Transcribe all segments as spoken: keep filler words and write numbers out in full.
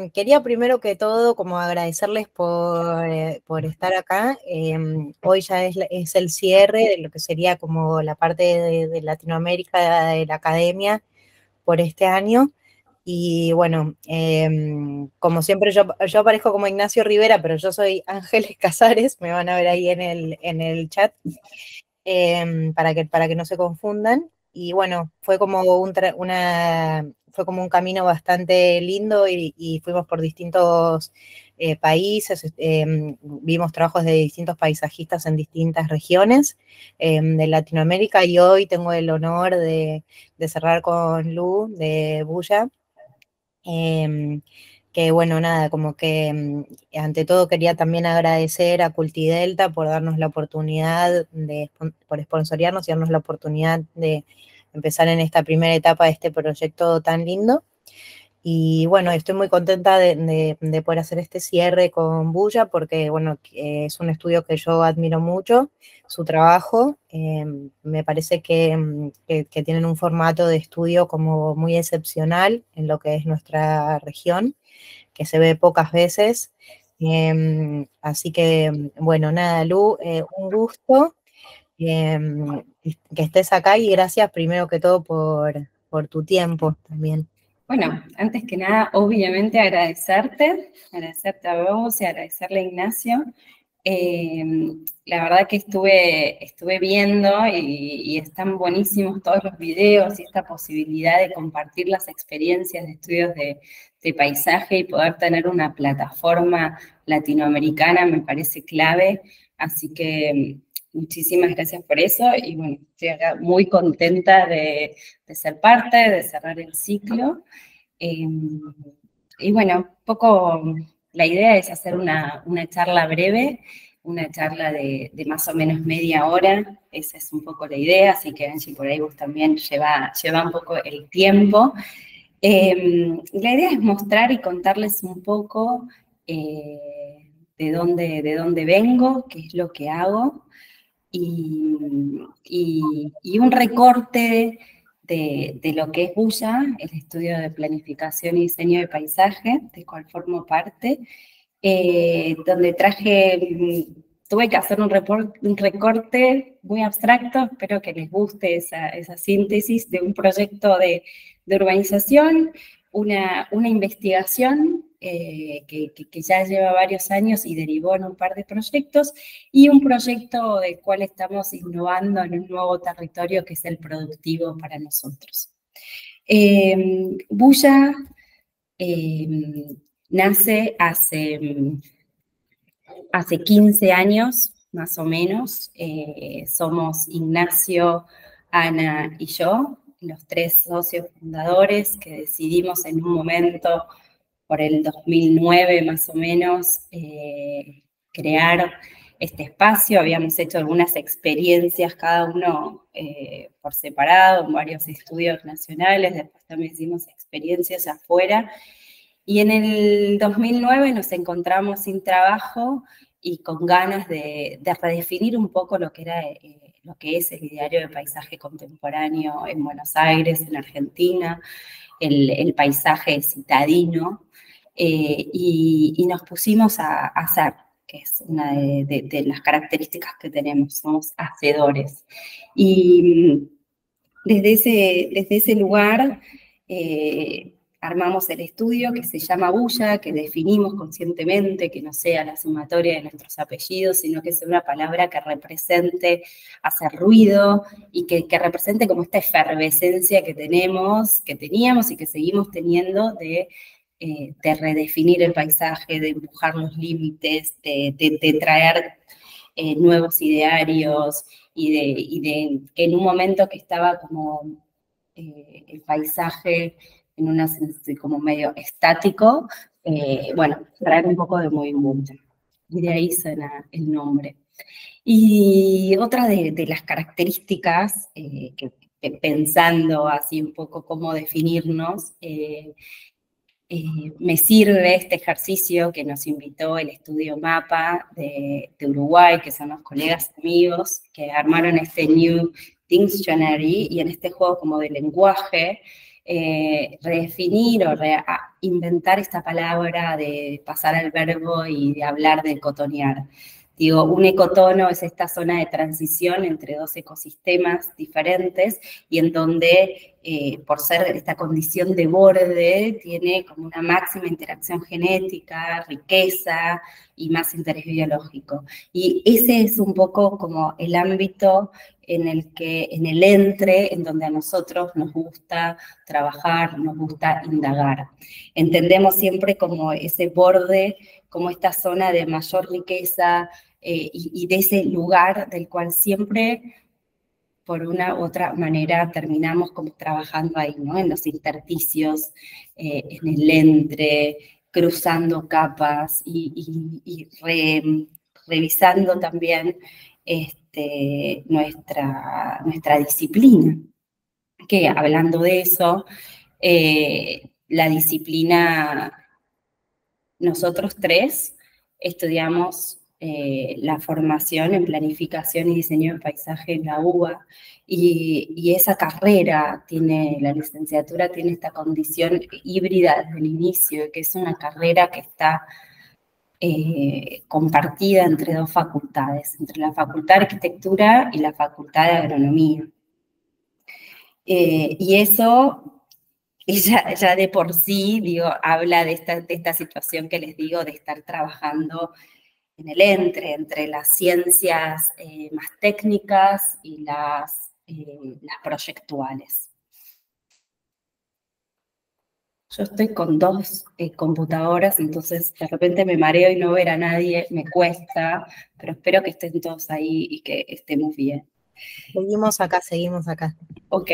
em, quería primero que todo como agradecerles por, eh, por estar acá. Em, hoy ya es, la- es el cierre de lo que sería como la parte de, de Latinoamérica de la academia por este año. Y bueno, em, como siempre yo, yo aparezco como Ignacio Rivera, pero yo soy Ángeles Casares, me van a ver ahí en el, en el chat, em, para que, para que no se confundan. Y bueno, fue como un, tra- una, fue como un camino bastante lindo y, y fuimos por distintos eh, países, em, vimos trabajos de distintos paisajistas en distintas regiones em, de Latinoamérica, y hoy tengo el honor de, de cerrar con Lu de Bulla. Em, que bueno, nada, como que em, ante todo quería también agradecer a Cultidelta por darnos la oportunidad de, por sponsoriarnos y darnos la oportunidad de empezar en esta primera etapa de este proyecto tan lindo. Y bueno, estoy muy contenta de, de- de poder hacer este cierre con Bulla, porque bueno, que es un estudio que yo admiro mucho, su trabajo. Eh, me parece que, mm, que- que tienen un formato de estudio como muy excepcional en lo que es nuestra región, que se ve pocas veces. Eh, así que, mm, bueno, nada, Lu, eh, un gusto eh, que estés acá, y gracias primero que todo por, por tu tiempo también. Bueno, antes que nada, obviamente agradecerte, agradecerte a vos y agradecerle a Ignacio. Eh, la verdad que estuve, estuve viendo y, y están buenísimos todos los videos y esta posibilidad de compartir las experiencias de estudios de, de paisaje y poder tener una plataforma latinoamericana me parece clave. Así que muchísimas gracias por eso y bueno, estoy acá muy contenta de, de ser parte, de cerrar el ciclo. Eh, y bueno, un poco la idea es hacer una, una charla breve, una charla de, de más o menos media hora, esa es un poco la idea, así que Angie, por ahí vos también lleva, lleva un poco el tiempo. Eh, la idea es mostrar y contarles un poco eh, de, dónde, de dónde vengo, qué es lo que hago, y, y, y un recorte de, de, lo que es Bulla, el estudio de planificación y diseño de paisaje, del cual formo parte, eh, donde traje, tuve que hacer un, report, un, recorte muy abstracto, espero que les guste esa, esa síntesis de un proyecto de, de urbanización, una, una investigación eh, que, que, que ya lleva varios años y derivó en un par de proyectos, y un proyecto del cual estamos innovando en un nuevo territorio que es el productivo para nosotros. Eh, Bulla eh, nace hace, hace quince años, más o menos. Eh, somos Ignacio, Ana y yo, los tres socios fundadores que decidimos en un momento, por el dos mil nueve más o menos, eh, crear este espacio. Habíamos hecho algunas experiencias cada uno eh, por separado, en varios estudios nacionales, después también hicimos experiencias afuera, y en el dos mil nueve nos encontramos sin trabajo y con ganas de, de redefinir un poco lo que, era, eh, lo que es el ideario de paisaje contemporáneo en Buenos Aires, en Argentina, el, el paisaje citadino, eh, y, y, nos pusimos a, a hacer, que es una de, de, de las características que tenemos, somos hacedores. Y desde ese, desde ese lugar eh, armamos el estudio que se llama Bulla, que definimos conscientemente, que no sea la sumatoria de nuestros apellidos, sino que sea una palabra que represente hacer ruido y que, que represente como esta efervescencia que tenemos, que teníamos y que seguimos teniendo de, eh, de redefinir el paisaje, de empujar los límites, de, de, de traer eh, nuevos idearios, y de, y de que en un momento que estaba como eh, el paisaje en una como medio estático, eh, bueno, traer un poco de movimiento. Y de ahí suena el nombre. Y otra de, de las características, eh, que, que pensando así un poco cómo definirnos, eh, Eh, me sirve este ejercicio que nos invitó el estudio MAPA de, de Uruguay, que son los colegas amigos que armaron este New Dictionary, y en este juego como de lenguaje, eh, redefinir o re, a, inventar esta palabra de pasar al verbo y de hablar de ecotonear. Digo, un ecotono es esta zona de transición entre dos ecosistemas diferentes y en donde, eh, por ser esta condición de borde, tiene como una máxima interacción genética, riqueza y más interés biológico. Y ese es un poco como el ámbito en el que, en el entre, en donde a nosotros nos gusta trabajar, nos gusta indagar. Entendemos siempre como ese borde, como esta zona de mayor riqueza eh, y, y de ese lugar del cual siempre, por una u otra manera, terminamos como trabajando ahí, ¿no? En los intersticios, eh, en el entre, cruzando capas y, y, y re, revisando también este, nuestra, nuestra disciplina. Que hablando de eso, eh, la disciplina, nosotros tres estudiamos eh, la formación en planificación y diseño de paisaje en la U B A, y, y esa carrera tiene, la licenciatura tiene esta condición híbrida desde el inicio, que es una carrera que está eh, compartida entre dos facultades, entre la Facultad de Arquitectura y la Facultad de Agronomía. Eh, y eso Y ya, ya de por sí, digo, habla de esta, de esta situación que les digo, de estar trabajando en el entre, entre las ciencias eh, más técnicas y las, eh, las proyectuales. Yo estoy con dos eh, computadoras, entonces de repente me mareo y no ver a nadie me cuesta, pero espero que estén todos ahí y que estemos bien. Seguimos acá, seguimos acá. Ok,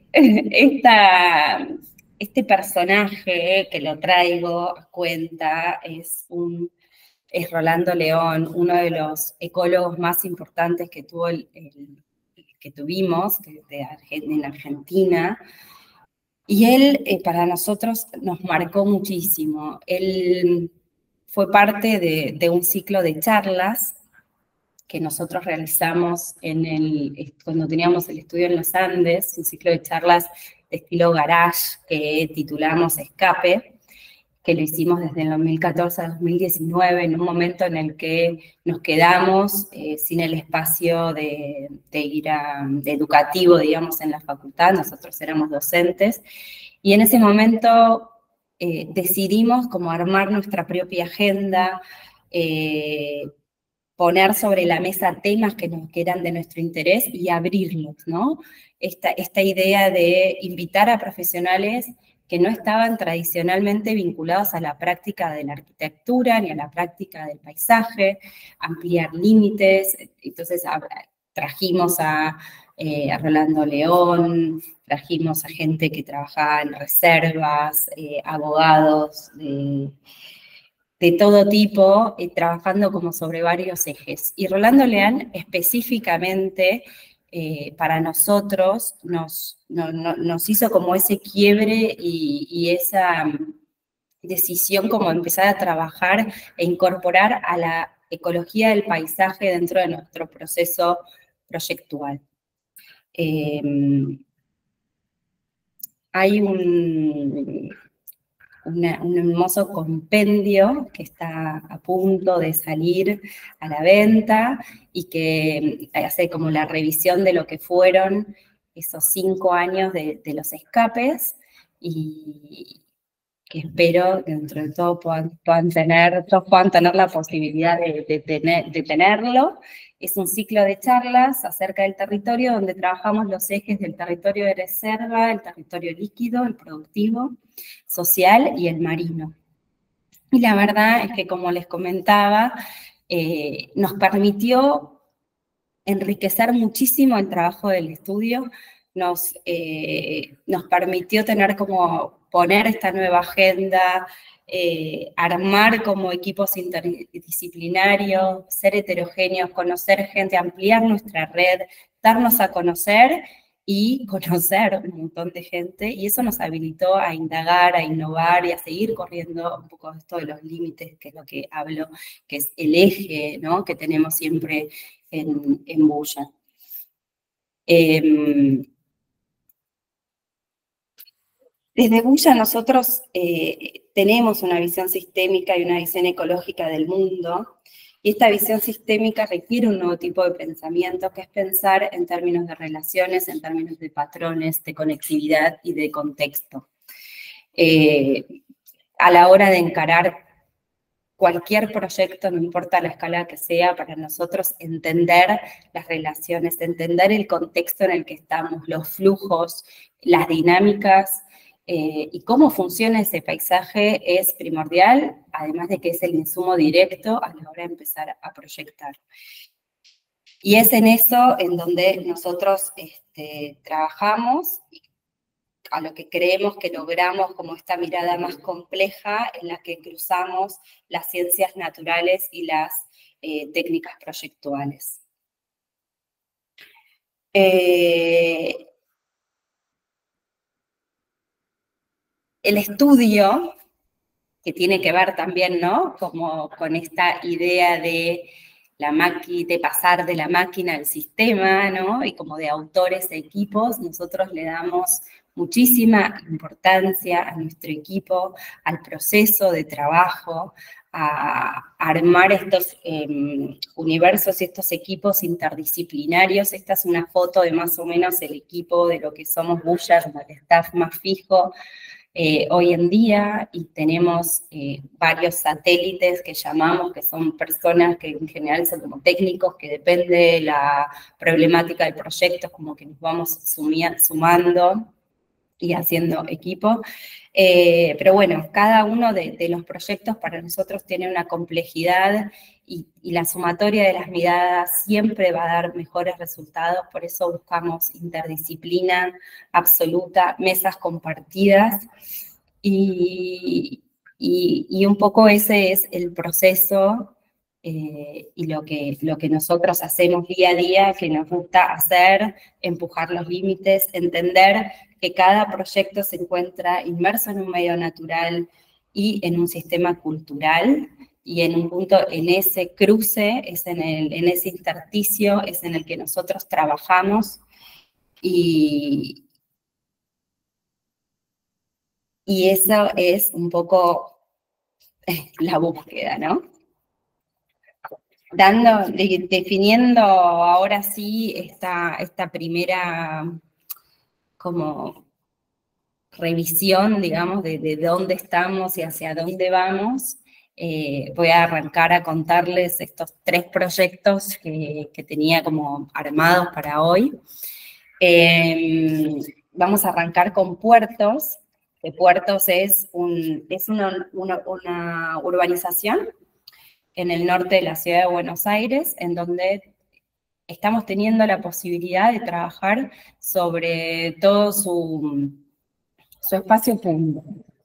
Esta, este personaje que lo traigo a cuenta es, un, es Rolando León, uno de los ecólogos más importantes que, tuvo el, el, que tuvimos que de, en Argentina. Y él, eh, para nosotros, nos marcó muchísimo. Él fue parte de, de un ciclo de charlas que nosotros realizamos en el, cuando teníamos el estudio en los Andes, un ciclo de charlas de estilo garage que titulamos Escape, que lo hicimos desde el dos mil catorce a dos mil diecinueve, en un momento en el que nos quedamos eh, sin el espacio de, de ir a, de educativo, digamos, en la facultad, nosotros éramos docentes, y en ese momento eh, decidimos como armar nuestra propia agenda, eh, poner sobre la mesa temas que, nos, que eran de nuestro interés y abrirlos, ¿no? Esta, esta idea de invitar a profesionales que no estaban tradicionalmente vinculados a la práctica de la arquitectura ni a la práctica del paisaje, ampliar límites. Entonces trajimos a, eh, a Rolando León, trajimos a gente que trabajaba en reservas, eh, abogados, de, de todo tipo, eh, trabajando como sobre varios ejes. Y Rolando León específicamente, eh, para nosotros, nos, no, no, nos hizo como ese quiebre y, y esa um, decisión como empezar a trabajar e incorporar a la ecología del paisaje dentro de nuestro proceso proyectual. Eh, hay un... Una, un hermoso compendio que está a punto de salir a la venta y que hace como la revisión de lo que fueron esos cinco años de, de los escapes y que espero que dentro de todo puedan, puedan, tener, todos puedan tener la posibilidad de, de, tener, de tenerlo. Es un ciclo de charlas acerca del territorio donde trabajamos los ejes del territorio de reserva, el territorio líquido, el productivo, social y el marino. Y la verdad es que, como les comentaba, eh, nos permitió enriquecer muchísimo el trabajo del estudio, nos, eh, nos permitió tener como poner esta nueva agenda, eh, armar como equipos interdisciplinarios, ser heterogéneos, conocer gente, ampliar nuestra red, darnos a conocer y conocer un montón de gente, y eso nos habilitó a indagar, a innovar y a seguir corriendo un poco esto de los límites, que es lo que hablo, que es el eje, ¿no?, que tenemos siempre en, en Bulla. Eh, Desde Bulla nosotros eh, tenemos una visión sistémica y una visión ecológica del mundo, y esta visión sistémica requiere un nuevo tipo de pensamiento, que es pensar en términos de relaciones, en términos de patrones, de conectividad y de contexto. Eh, a la hora de encarar cualquier proyecto, no importa la escala que sea, para nosotros entender las relaciones, entender el contexto en el que estamos, los flujos, las dinámicas, eh, y cómo funciona ese paisaje es primordial, además de que es el insumo directo a la hora de empezar a proyectar. Y es en eso en donde nosotros este, trabajamos, a lo que creemos que logramos como esta mirada más compleja en la que cruzamos las ciencias naturales y las eh, técnicas proyectuales. Eh, el estudio, que tiene que ver también, ¿no?, como con esta idea de, la de pasar de la máquina al sistema, ¿no?, y como de autores e equipos, nosotros le damos muchísima importancia a nuestro equipo, al proceso de trabajo, a armar estos eh, universos y estos equipos interdisciplinarios. Esta es una foto de más o menos el equipo de lo que somos Bulla, como el staff más fijo eh, hoy en día, y tenemos eh, varios satélites que llamamos, que son personas que en general son como técnicos, que depende de la problemática del proyecto, como que nos vamos sumando y haciendo equipo. Eh, pero bueno, cada uno de, de los proyectos para nosotros tiene una complejidad y, y la sumatoria de las miradas siempre va a dar mejores resultados, por eso buscamos interdisciplina absoluta, mesas compartidas, y, y, y un poco ese es el proceso eh, y lo que, lo que nosotros hacemos día a día, que nos gusta hacer, empujar los límites, entender que cada proyecto se encuentra inmerso en un medio natural y en un sistema cultural, y en un punto, en ese cruce, es en, el, en ese intersticio, es en el que nosotros trabajamos, y, y eso es un poco la búsqueda, ¿no? Dando, de, definiendo ahora sí esta, esta primera como revisión, digamos, de, de dónde estamos y hacia dónde vamos, eh, voy a arrancar a contarles estos tres proyectos que, que tenía como armados para hoy. Eh, vamos a arrancar con Puertos, que Puertos es, un, es una, una, una urbanización en el norte de la ciudad de Buenos Aires, en donde estamos teniendo la posibilidad de trabajar sobre todo su, su espacio público.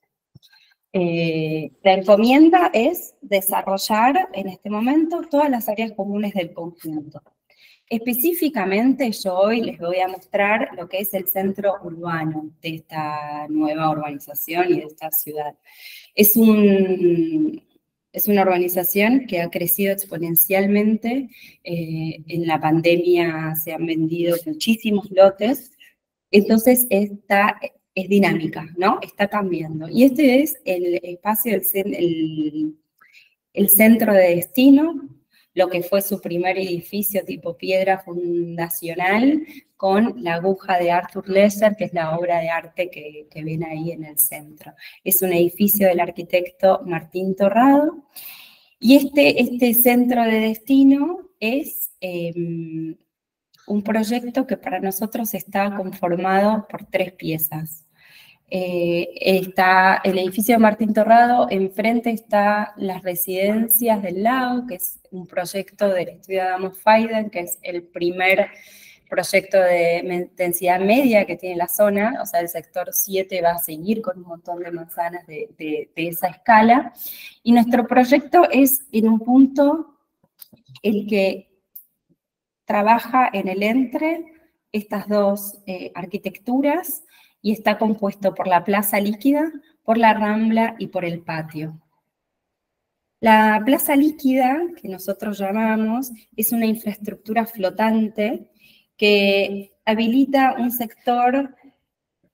Eh, la encomienda es desarrollar en este momento todas las áreas comunes del conjunto. Específicamente yo hoy les voy a mostrar lo que es el centro urbano de esta nueva urbanización y de esta ciudad. Es un... Es una urbanización que ha crecido exponencialmente. Eh, en la pandemia se han vendido muchísimos lotes, entonces está, es dinámica, ¿no? Está cambiando. Y este es el espacio, el, el, el centro de destino, lo que fue su primer edificio tipo piedra fundacional, con la aguja de Arthur Lesser, que es la obra de arte que, que ven ahí en el centro. Es un edificio del arquitecto Martín Torrado, y este, este centro de destino es eh, un proyecto que para nosotros está conformado por tres piezas. Eh, está el edificio de Martín Torrado, enfrente está las residencias del lago, que es un proyecto del estudio de Amos Faiden, que es el primer proyecto de densidad media que tiene la zona, o sea, el sector siete va a seguir con un montón de manzanas de, de, de esa escala, y nuestro proyecto es en un punto el que trabaja en el entre estas dos eh, arquitecturas, y está compuesto por la plaza líquida, por la rambla y por el patio. La plaza líquida, que nosotros llamamos, es una infraestructura flotante que habilita un sector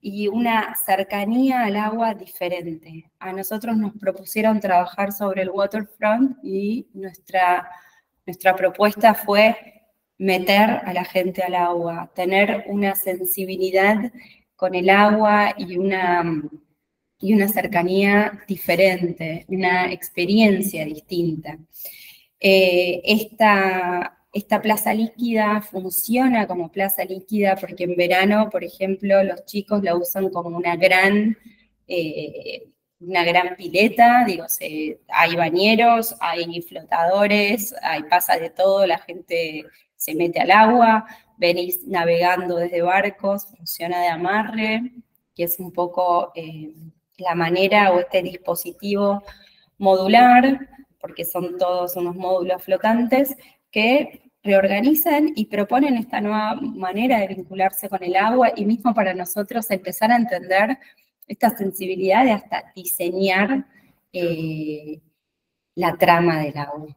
y una cercanía al agua diferente. A nosotros nos propusieron trabajar sobre el waterfront y nuestra, nuestra propuesta fue meter a la gente al agua, tener una sensibilidad con el agua y una, y una cercanía diferente, una experiencia distinta. Eh, esta, esta plaza líquida funciona como plaza líquida porque en verano, por ejemplo, los chicos la usan como una gran, eh, una gran pileta, digo, se, hay bañeros, hay flotadores, hay, pasa de todo, la gente se mete al agua, venís navegando desde barcos, funciona de amarre, que es un poco eh, la manera o este dispositivo modular, porque son todos unos módulos flotantes, que reorganizan y proponen esta nueva manera de vincularse con el agua y mismo para nosotros empezar a entender esta sensibilidad de hasta diseñar eh, la trama del agua.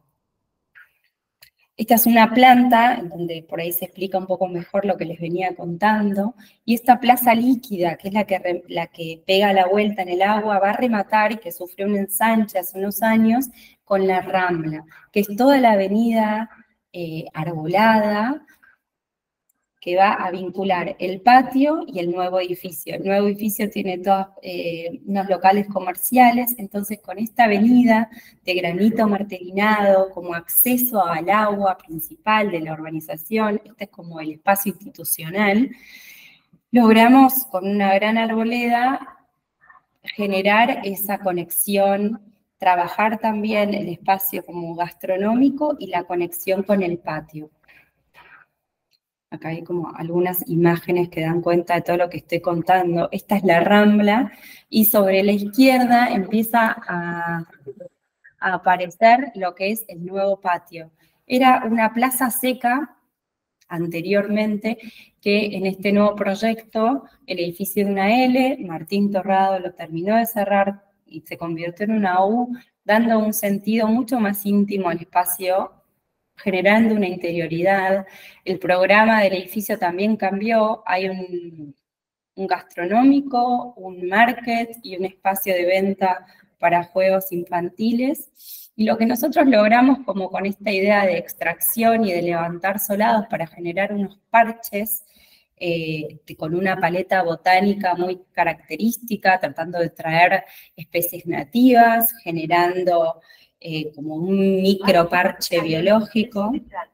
Esta es una planta, en donde por ahí se explica un poco mejor lo que les venía contando, y esta plaza líquida, que es la que, la que pega la vuelta en el agua, va a rematar, y que sufrió un ensanche hace unos años, con la Rambla, que es toda la avenida eh, arbolada, que va a vincular el patio y el nuevo edificio. El nuevo edificio tiene todos eh, unos locales comerciales, entonces con esta avenida de granito martelinado como acceso al agua principal de la urbanización, este es como el espacio institucional, logramos con una gran arboleda generar esa conexión, trabajar también el espacio como gastronómico y la conexión con el patio. Acá hay como algunas imágenes que dan cuenta de todo lo que estoy contando. Esta es la Rambla, y sobre la izquierda empieza a, a aparecer lo que es el nuevo patio. Era una plaza seca anteriormente, que en este nuevo proyecto, el edificio de una L, Martín Torrado lo terminó de cerrar y se convirtió en una U, dando un sentido mucho más íntimo al espacio, generando una interioridad. El programa del edificio también cambió, hay un, un gastronómico, un market y un espacio de venta para juegos infantiles. Y lo que nosotros logramos como con esta idea de extracción y de levantar solados para generar unos parches eh, con una paleta botánica muy característica, tratando de traer especies nativas, generando Eh, como un microparche biológico.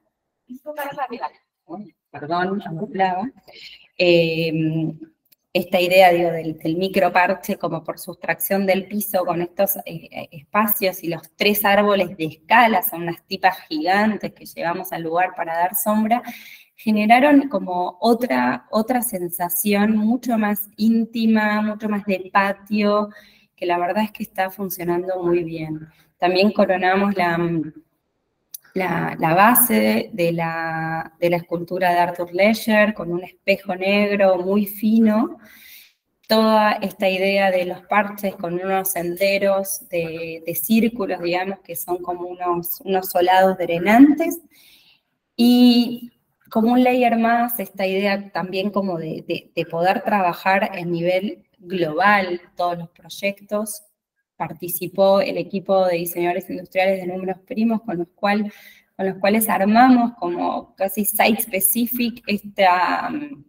Perdón, hablaba. Eh, esta idea digo, del, del microparche como por sustracción del piso con estos eh, espacios y los tres árboles de escala, son unas tipas gigantes que llevamos al lugar para dar sombra, generaron como otra, otra sensación mucho más íntima, mucho más de patio, que la verdad es que está funcionando muy bien. También coronamos la, la, la base de la, de la escultura de Arthur Leger con un espejo negro muy fino. Toda esta idea de los parches con unos senderos de, de círculos, digamos, que son como unos, unos solados drenantes. Y como un layer más, esta idea también como de, de, de poder trabajar a nivel global todos los proyectos. Participó el equipo de diseñadores industriales de Números Primos, con los, cual, con los cuales armamos como casi site-specific esta,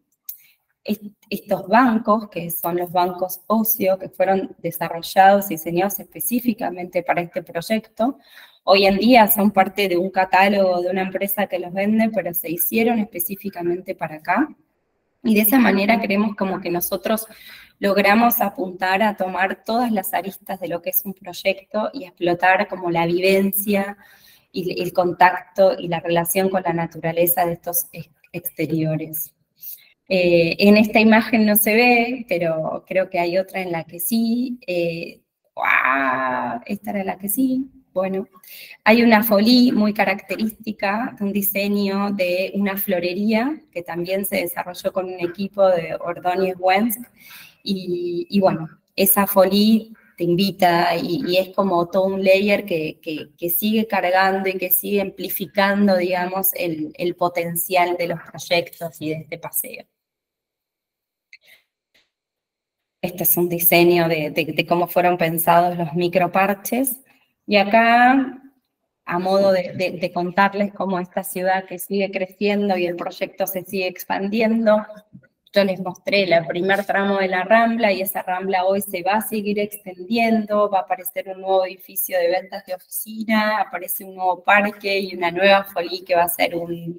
estos bancos, que son los bancos ocio, que fueron desarrollados y diseñados específicamente para este proyecto. Hoy en día son parte de un catálogo de una empresa que los vende, pero se hicieron específicamente para acá. Y de esa manera creemos como que nosotros logramos apuntar a tomar todas las aristas de lo que es un proyecto y explotar como la vivencia y el contacto y la relación con la naturaleza de estos exteriores. Eh, en esta imagen no se ve, pero creo que hay otra en la que sí. Eh, ¡Wow! Esta era la que sí. Bueno, hay una folie muy característica, un diseño de una florería que también se desarrolló con un equipo de Ordóñez Wensk. Y, y bueno, esa folie te invita y, y es como todo un layer que, que, que sigue cargando y que sigue amplificando, digamos, el, el potencial de los proyectos y de este paseo. Este es un diseño de, de, de cómo fueron pensados los microparches. Y acá, a modo de, de, de contarles cómo esta ciudad que sigue creciendo y el proyecto se sigue expandiendo, yo les mostré el primer tramo de la Rambla, y esa Rambla hoy se va a seguir extendiendo, va a aparecer un nuevo edificio de ventas de oficina, aparece un nuevo parque y una nueva folie que va a ser un,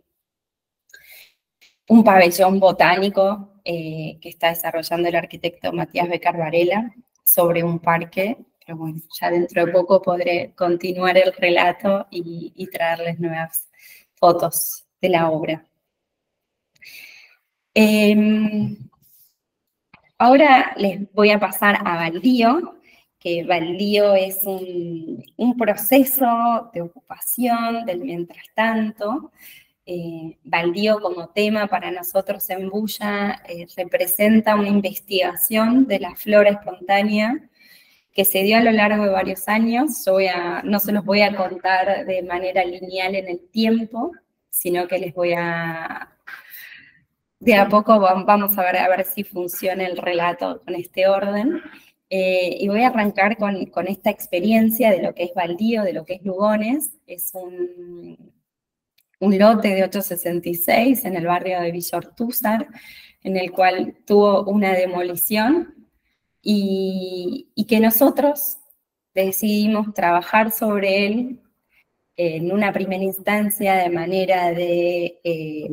un pabellón botánico eh, que está desarrollando el arquitecto Matías Becar Varela sobre un parque. Pero bueno, ya dentro de poco podré continuar el relato y, y traerles nuevas fotos de la obra. Eh, ahora les voy a pasar a Baldío, que Baldío es un, un proceso de ocupación del mientras tanto. Eh, Baldío como tema para nosotros en Bulla eh, representa una investigación de la flora espontánea que se dio a lo largo de varios años. Yo voy a, no se los voy a contar de manera lineal en el tiempo, sino que les voy a... De a poco vamos a ver, a ver si funciona el relato con este orden. Eh, y voy a arrancar con, con esta experiencia de lo que es Baldío, de lo que es Lugones. Es un, un lote de ochocientos sesenta y seis en el barrio de Villa Ortúzar, en el cual tuvo una demolición y, y que nosotros decidimos trabajar sobre él en una primera instancia de manera de... Eh,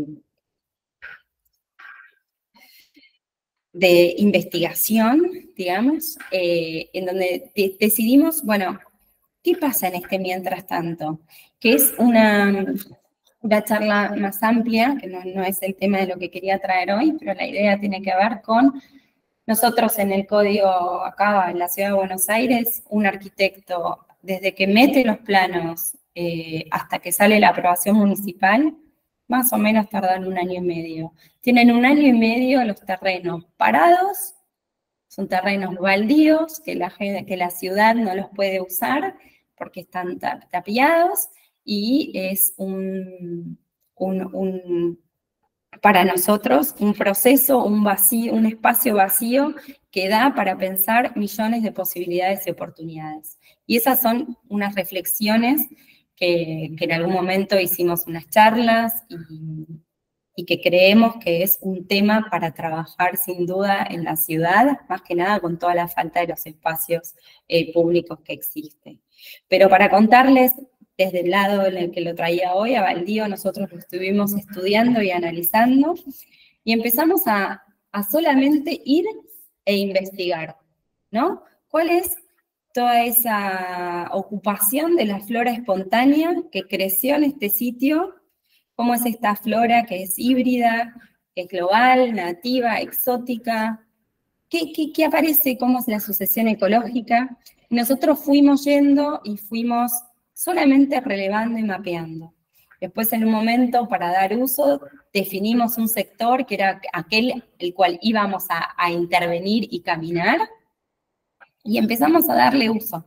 de investigación, digamos, eh, en donde de decidimos, bueno, ¿qué pasa en este mientras tanto? Que es una, una charla más amplia, que no, no es el tema de lo que quería traer hoy, pero la idea tiene que ver con nosotros en el código acá en la ciudad de Buenos Aires, un arquitecto, desde que mete los planos eh, hasta que sale la aprobación municipal, más o menos tardan un año y medio. Tienen un año y medio los terrenos parados, son terrenos baldíos, que la, que la ciudad no los puede usar porque están tapiados, y es un, un, un, para nosotros un proceso, un vacío, un espacio vacío que da para pensar millones de posibilidades y oportunidades. Y esas son unas reflexiones que, que en algún momento hicimos unas charlas y, y que creemos que es un tema para trabajar sin duda en la ciudad, más que nada con toda la falta de los espacios eh, públicos que existen. Pero para contarles desde el lado en el que lo traía hoy, a Baldío, nosotros lo estuvimos estudiando y analizando, y empezamos a, a solamente ir e investigar, ¿no? ¿Cuál es toda esa ocupación de la flora espontánea que creció en este sitio? ¿Cómo es esta flora que es híbrida, que es global, nativa, exótica? ¿Qué, qué, qué aparece? ¿Cómo es la sucesión ecológica? Nosotros fuimos yendo y fuimos solamente relevando y mapeando. Después, en un momento, para dar uso, definimos un sector que era aquel el cual íbamos a, a intervenir y caminar, y empezamos a darle uso.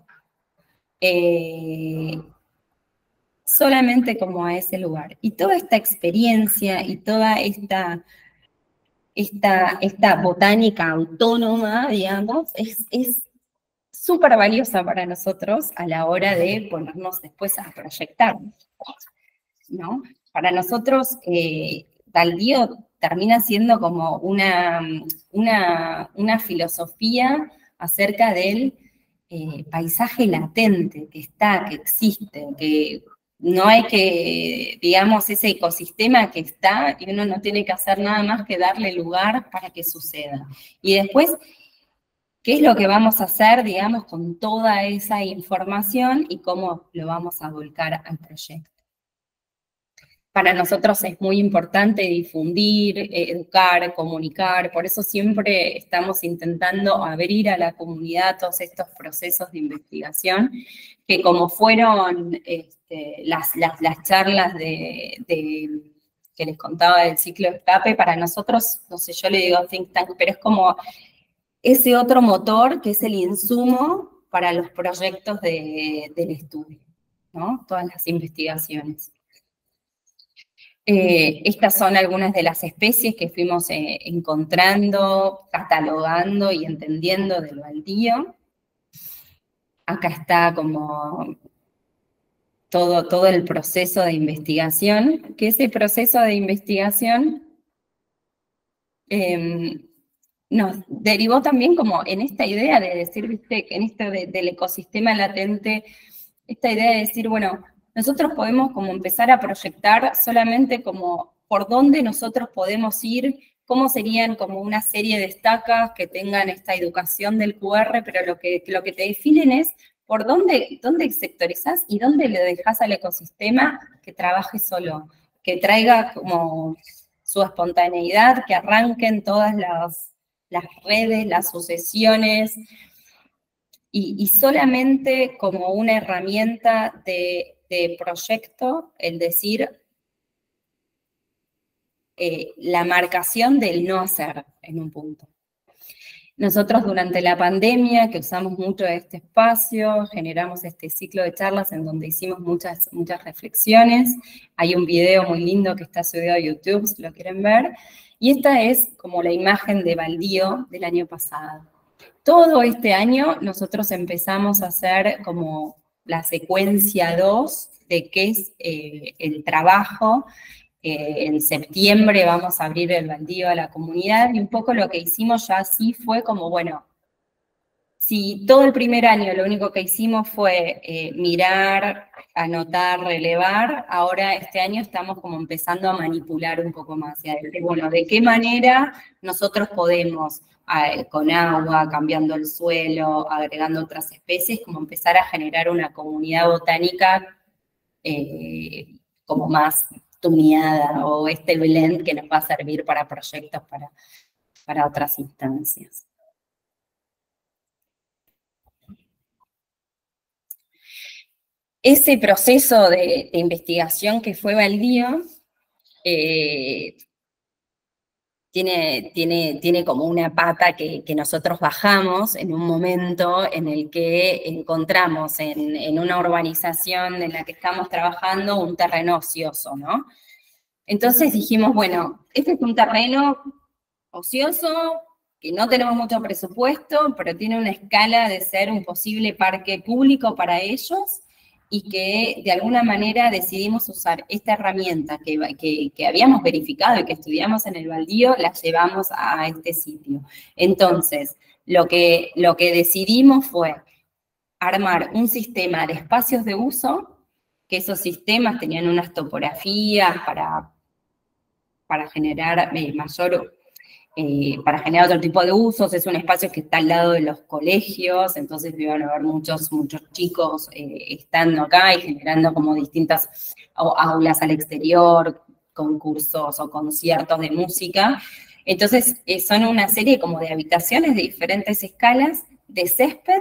Eh, solamente como a ese lugar. Y toda esta experiencia y toda esta, esta, esta botánica autónoma, digamos, es... es súper valiosa para nosotros a la hora de ponernos después a proyectar, ¿no? Para nosotros, eh, Baldío termina siendo como una, una, una filosofía acerca del eh, paisaje latente que está, que existe, que no hay que, digamos, ese ecosistema que está y uno no tiene que hacer nada más que darle lugar para que suceda. Y después, ¿qué es lo que vamos a hacer, digamos, con toda esa información y cómo lo vamos a volcar al proyecto? Para nosotros es muy importante difundir, educar, comunicar, por eso siempre estamos intentando abrir a la comunidad todos estos procesos de investigación, que como fueron este, las, las, las charlas de, de, que les contaba del ciclo de escape, para nosotros, no sé, yo le digo think tank, pero es como ese otro motor que es el insumo para los proyectos de, del estudio, ¿no? Todas las investigaciones. Eh, estas son algunas de las especies que fuimos eh, encontrando, catalogando y entendiendo del baldío. Acá está como todo, todo el proceso de investigación, que ese proceso de investigación eh, nos derivó también como en esta idea de decir, viste, en esto de, del ecosistema latente, esta idea de decir, bueno, nosotros podemos como empezar a proyectar solamente como por dónde nosotros podemos ir, cómo serían como una serie de estacas que tengan esta educación del Q R, pero lo que, lo que te definen es por dónde, dónde sectorizás y dónde le dejás al ecosistema que trabaje solo, que traiga como su espontaneidad, que arranquen todas las, las redes, las sucesiones, y, y solamente como una herramienta de, de proyecto, el decir, eh, la marcación del no hacer en un punto. Nosotros durante la pandemia, que usamos mucho este espacio, generamos este ciclo de charlas en donde hicimos muchas, muchas reflexiones. Hay un video muy lindo que está subido a YouTube, si lo quieren ver. Y esta es como la imagen de baldío del año pasado. Todo este año nosotros empezamos a hacer como la secuencia dos de qué es eh, el trabajo. Eh, en septiembre vamos a abrir el baldío a la comunidad y un poco lo que hicimos ya así fue como, bueno, si todo el primer año lo único que hicimos fue eh, mirar, anotar, relevar, ahora este año estamos como empezando a manipular un poco más, y a decir, bueno, ¿de qué manera nosotros podemos, eh, con agua, cambiando el suelo, agregando otras especies, como empezar a generar una comunidad botánica eh, como más tuneada, o este blend que nos va a servir para proyectos, para, para otras instancias. Ese proceso de, de investigación que fue baldío eh, tiene, tiene, tiene como una pata que, que nosotros bajamos en un momento en el que encontramos en, en una urbanización en la que estamos trabajando un terreno ocioso, ¿no? Entonces dijimos, bueno, este es un terreno ocioso, que no tenemos mucho presupuesto, pero tiene una escala de ser un posible parque público para ellos, y que de alguna manera decidimos usar esta herramienta que, que, que habíamos verificado y que estudiamos en el baldío, la llevamos a este sitio. Entonces, lo que, lo que decidimos fue armar un sistema de espacios de uso, que esos sistemas tenían unas topografías para, para generar eh, mayor... Eh, para generar otro tipo de usos. Es un espacio que está al lado de los colegios, entonces van a haber muchos, muchos chicos eh, estando acá y generando como distintas aulas al exterior, concursos o conciertos de música. Entonces eh, son una serie como de habitaciones de diferentes escalas, de césped,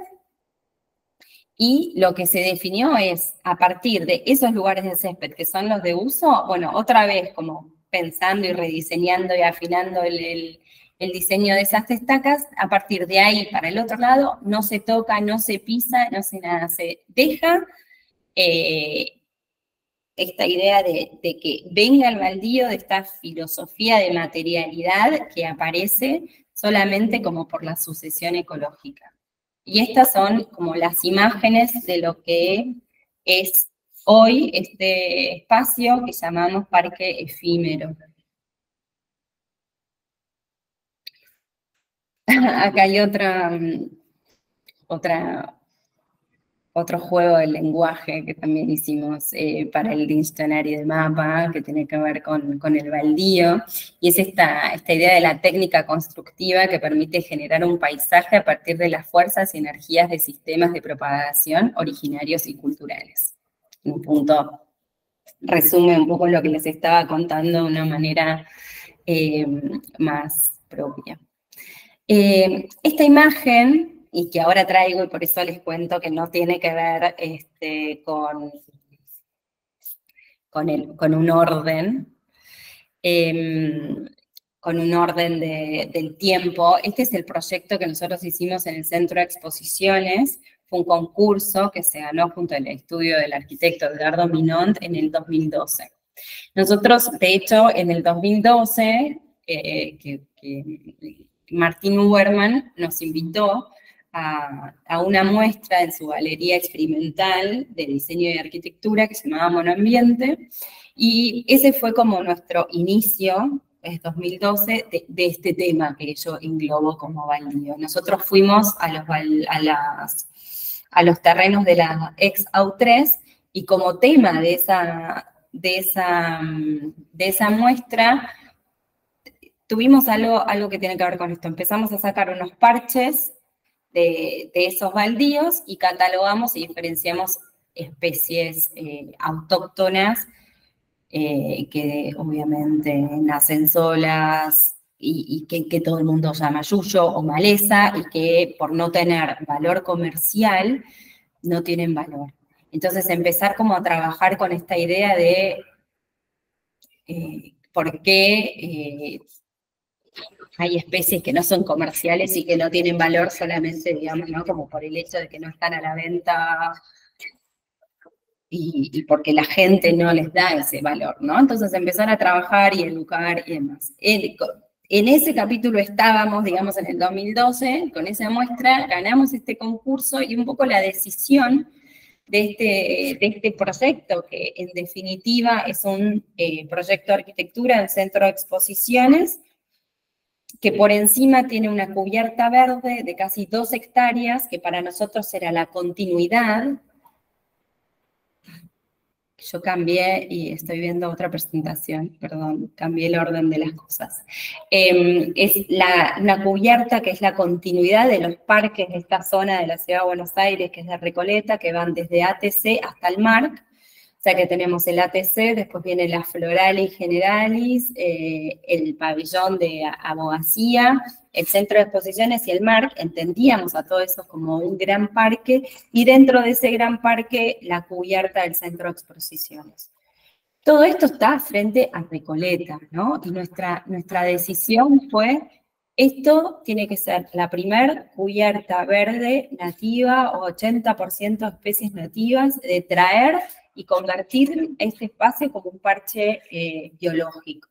y lo que se definió es, a partir de esos lugares de césped que son los de uso, bueno, otra vez como pensando y rediseñando y afinando el, el, el diseño de esas estacas, a partir de ahí para el otro lado, no se toca, no se pisa, no se nada, se deja eh, esta idea de, de que venga el baldío, de esta filosofía de materialidad que aparece solamente como por la sucesión ecológica. Y estas son como las imágenes de lo que es hoy este espacio que llamamos parque efímero. Acá hay otra, otra, otro juego de lenguaje que también hicimos eh, para el diccionario de mapa, que tiene que ver con, con el baldío, y es esta, esta idea de la técnica constructiva que permite generar un paisaje a partir de las fuerzas y energías de sistemas de propagación originarios y culturales. Un punto resume un poco lo que les estaba contando de una manera eh, más propia. Eh, esta imagen, y que ahora traigo, y por eso les cuento que no tiene que ver este, con, con, el, con un orden, eh, con un orden de, del tiempo. Este es el proyecto que nosotros hicimos en el Centro de Exposiciones. Fue un concurso que se ganó junto al estudio del arquitecto Edgardo Minont en el dos mil doce. Nosotros, de hecho, en el dos mil doce, eh, que, que Martín Uberman nos invitó a, a una muestra en su galería experimental de diseño y arquitectura que se llamaba Monoambiente, y ese fue como nuestro inicio, es dos mil doce, de, de este tema que yo englobo como baldío. Nosotros fuimos a los, a las, a los terrenos de la ex A U tres, y como tema de esa, de esa, de esa muestra, tuvimos algo, algo que tiene que ver con esto. Empezamos a sacar unos parches de, de esos baldíos y catalogamos y diferenciamos especies eh, autóctonas eh, que obviamente nacen solas y, y que, que todo el mundo llama yuyo o maleza, y que por no tener valor comercial no tienen valor. Entonces empezar como a trabajar con esta idea de eh, por qué eh, hay especies que no son comerciales y que no tienen valor solamente, digamos, ¿no? Como por el hecho de que no están a la venta y, y porque la gente no les da ese valor, ¿no? Entonces empezar a trabajar y educar y demás. En, en ese capítulo estábamos, digamos, en el dos mil doce, con esa muestra, ganamos este concurso y un poco la decisión de este, de este proyecto, que en definitiva es un eh, proyecto de arquitectura del Centro de Exposiciones, que por encima tiene una cubierta verde de casi dos hectáreas, que para nosotros era la continuidad. Yo cambié y estoy viendo otra presentación, perdón, cambié el orden de las cosas. Eh, es la, una cubierta que es la continuidad de los parques de esta zona de la Ciudad de Buenos Aires, que es de Recoleta, que van desde A T C hasta el Marc. O sea que tenemos el A T C, después viene la Floralis Generalis, eh, el pabellón de Abogacía, el Centro de Exposiciones y el Marc. Entendíamos a todo eso como un gran parque, y dentro de ese gran parque la cubierta del Centro de Exposiciones. Todo esto está frente a Recoleta, ¿no? Y nuestra, nuestra decisión fue, esto tiene que ser la primer cubierta verde nativa, o ochenta por ciento de especies nativas, de traer y convertir este espacio como un parche eh, biológico.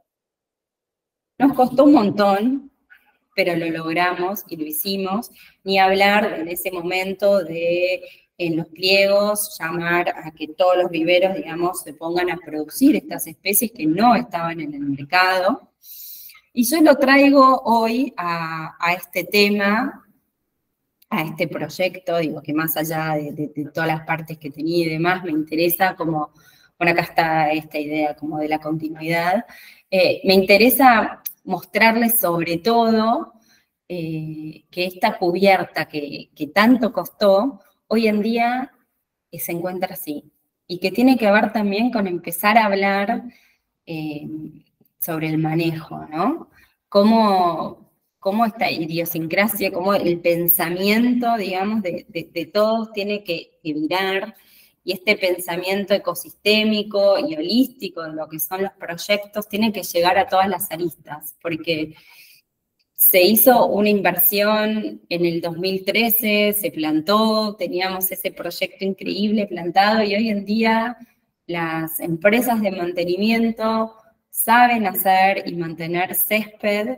Nos costó un montón, pero lo logramos y lo hicimos, ni hablar en ese momento de, en los pliegos, llamar a que todos los viveros, digamos, se pongan a producir estas especies que no estaban en el mercado. Y yo lo traigo hoy a, a este tema, a este proyecto, digo, que más allá de, de, de todas las partes que tenía y demás, me interesa como, bueno, acá está esta idea como de la continuidad, eh, me interesa mostrarles sobre todo eh, que esta cubierta que, que tanto costó, hoy en día eh, se encuentra así, y que tiene que ver también con empezar a hablar eh, sobre el manejo, ¿no? Cómo, cómo esta idiosincrasia, cómo el pensamiento, digamos, de, de, de todos tiene que, que virar, y este pensamiento ecosistémico y holístico de lo que son los proyectos tiene que llegar a todas las aristas, porque se hizo una inversión en el dos mil trece, se plantó, teníamos ese proyecto increíble plantado, y hoy en día las empresas de mantenimiento saben hacer y mantener césped,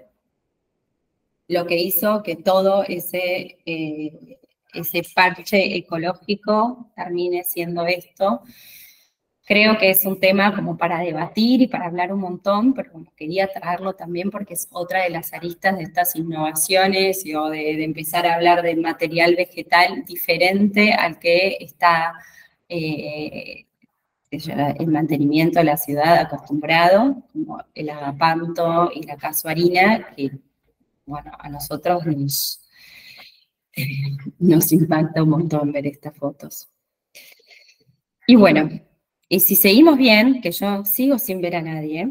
lo que hizo que todo ese, eh, ese parche ecológico termine siendo esto. Creo que es un tema como para debatir y para hablar un montón, pero bueno, quería traerlo también porque es otra de las aristas de estas innovaciones, o de, de empezar a hablar de material vegetal diferente al que está eh, el mantenimiento de la ciudad acostumbrado, como el agapanto y la casuarina, que bueno, a nosotros nos, eh, nos impacta un montón ver estas fotos. Y bueno, y si seguimos bien, que yo sigo sin ver a nadie,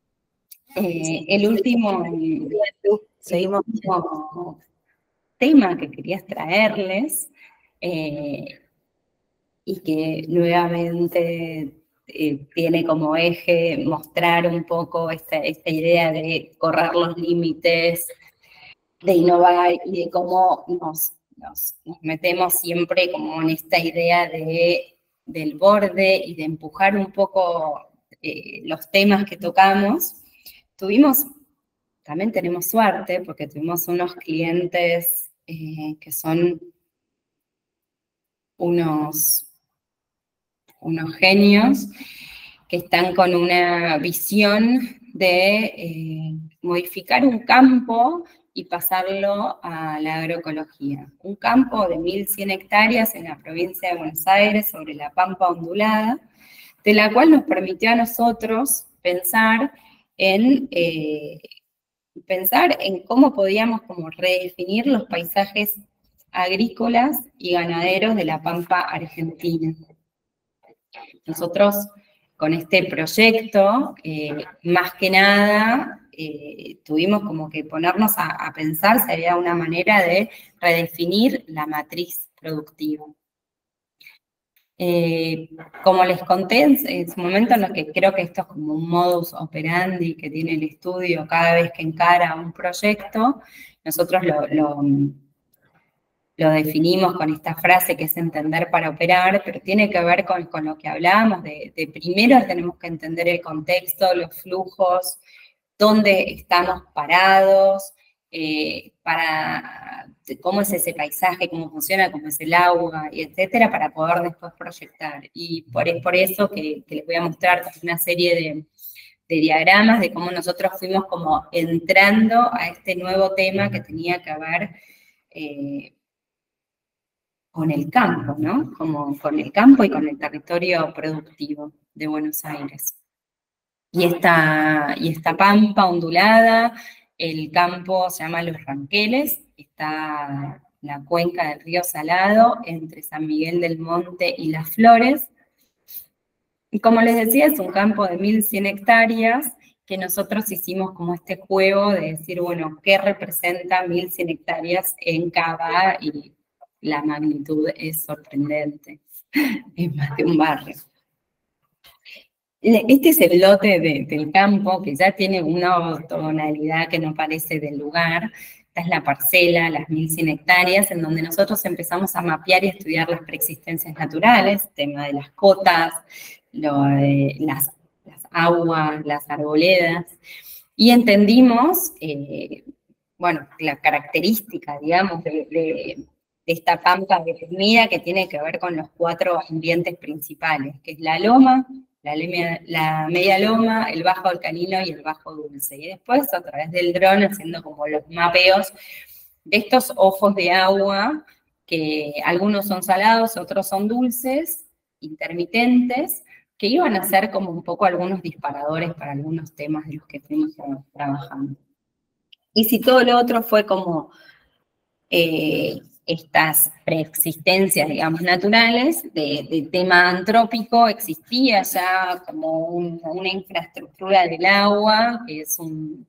eh, el último, seguimos. el último tema que quería traerles, eh, y que nuevamente eh, tiene como eje mostrar un poco esta, esta idea de correr los límites, de innovar, y de cómo nos, nos, nos metemos siempre como en esta idea de, del borde y de empujar un poco eh, los temas que tocamos, tuvimos, también tenemos suerte, porque tuvimos unos clientes eh, que son unos, unos genios, que están con una visión de eh, modificar un campo y pasarlo a la agroecología. Un campo de mil cien hectáreas en la provincia de Buenos Aires, sobre la pampa ondulada, de la cual nos permitió a nosotros pensar en, eh, pensar en cómo podíamos como redefinir los paisajes agrícolas y ganaderos de la pampa argentina. Nosotros, con este proyecto, eh, más que nada, eh, tuvimos como que ponernos a, a pensar si había una manera de redefinir la matriz productiva. Eh, como les conté en, en su momento, en lo que creo que esto es como un modus operandi que tiene el estudio cada vez que encara un proyecto, nosotros lo, lo Lo definimos con esta frase que es entender para operar, pero tiene que ver con, con lo que hablábamos, de, de primero tenemos que entender el contexto, los flujos, dónde estamos parados, eh, para cómo es ese paisaje, cómo funciona, cómo es el agua, y etcétera, para poder después proyectar. Y por, por eso que, que les voy a mostrar una serie de, de diagramas de cómo nosotros fuimos como entrando a este nuevo tema que tenía que ver eh, con el campo, ¿no? Como con el campo y con el territorio productivo de Buenos Aires. Y esta, y esta pampa ondulada, el campo se llama Los Ranqueles, está en la cuenca del río Salado, entre San Miguel del Monte y Las Flores. Y como les decía, es un campo de mil cien hectáreas, que nosotros hicimos como este juego de decir, bueno, ¿qué representa mil cien hectáreas en Cava? Y la magnitud es sorprendente, es más de un barrio. Este es el lote de, del campo, que ya tiene una ortogonalidad que no parece del lugar. Esta es la parcela, las mil cien hectáreas, en donde nosotros empezamos a mapear y estudiar las preexistencias naturales, tema de las cotas, lo, eh, las, las aguas, las arboledas, y entendimos, eh, bueno, la característica, digamos, de, de de esta pampa definida que tiene que ver con los cuatro ambientes principales, que es la loma, la, la media loma, el bajo alcalino y el bajo dulce. Y después, a través del dron, haciendo como los mapeos de estos ojos de agua, que algunos son salados, otros son dulces, intermitentes, que iban a ser como un poco algunos disparadores para algunos temas de los que fuimos trabajando. Y si todo lo otro fue como Eh, estas preexistencias, digamos, naturales, de, de tema antrópico, existía ya como un, una infraestructura del agua, que es un,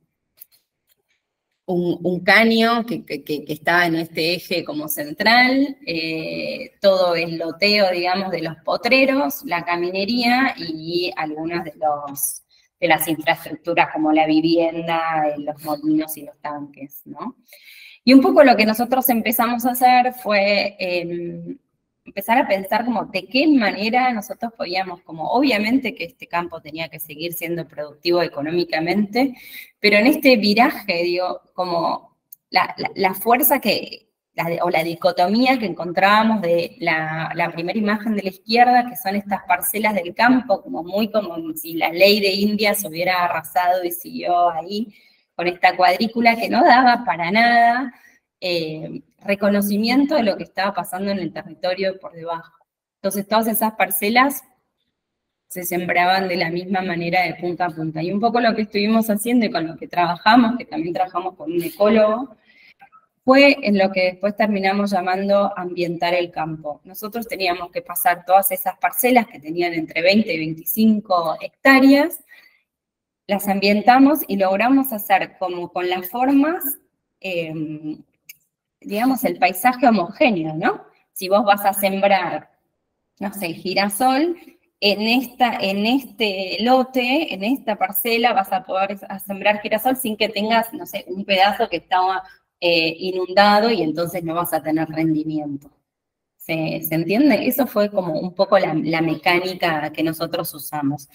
un, un caño que, que, que está en este eje como central, eh, todo el loteo, digamos, de los potreros, la caminería y algunas de, los, de las infraestructuras como la vivienda, los molinos y los tanques, ¿no? Y un poco lo que nosotros empezamos a hacer fue eh, empezar a pensar como de qué manera nosotros podíamos, como obviamente que este campo tenía que seguir siendo productivo económicamente, pero en este viraje, digo, como la, la, la fuerza que, la, o la dicotomía que encontrábamos de la, la primera imagen de la izquierda, que son estas parcelas del campo, como muy como si la ley de Indias hubiera arrasado y siguió ahí, con esta cuadrícula que no daba para nada eh, reconocimiento de lo que estaba pasando en el territorio por debajo. Entonces todas esas parcelas se sembraban de la misma manera de punta a punta. Y un poco lo que estuvimos haciendo y con lo que trabajamos, que también trabajamos con un ecólogo, fue en lo que después terminamos llamando ambientar el campo. Nosotros teníamos que pasar todas esas parcelas que tenían entre veinte y veinticinco hectáreas, las ambientamos y logramos hacer como con las formas, eh, digamos, el paisaje homogéneo, ¿no? Si vos vas a sembrar, no sé, girasol, en, esta, en este lote, en esta parcela, vas a poder a sembrar girasol sin que tengas, no sé, un pedazo que estaba eh, inundado y entonces no vas a tener rendimiento. ¿Se, ¿se entiende? Eso fue como un poco la, la mecánica que nosotros usamos.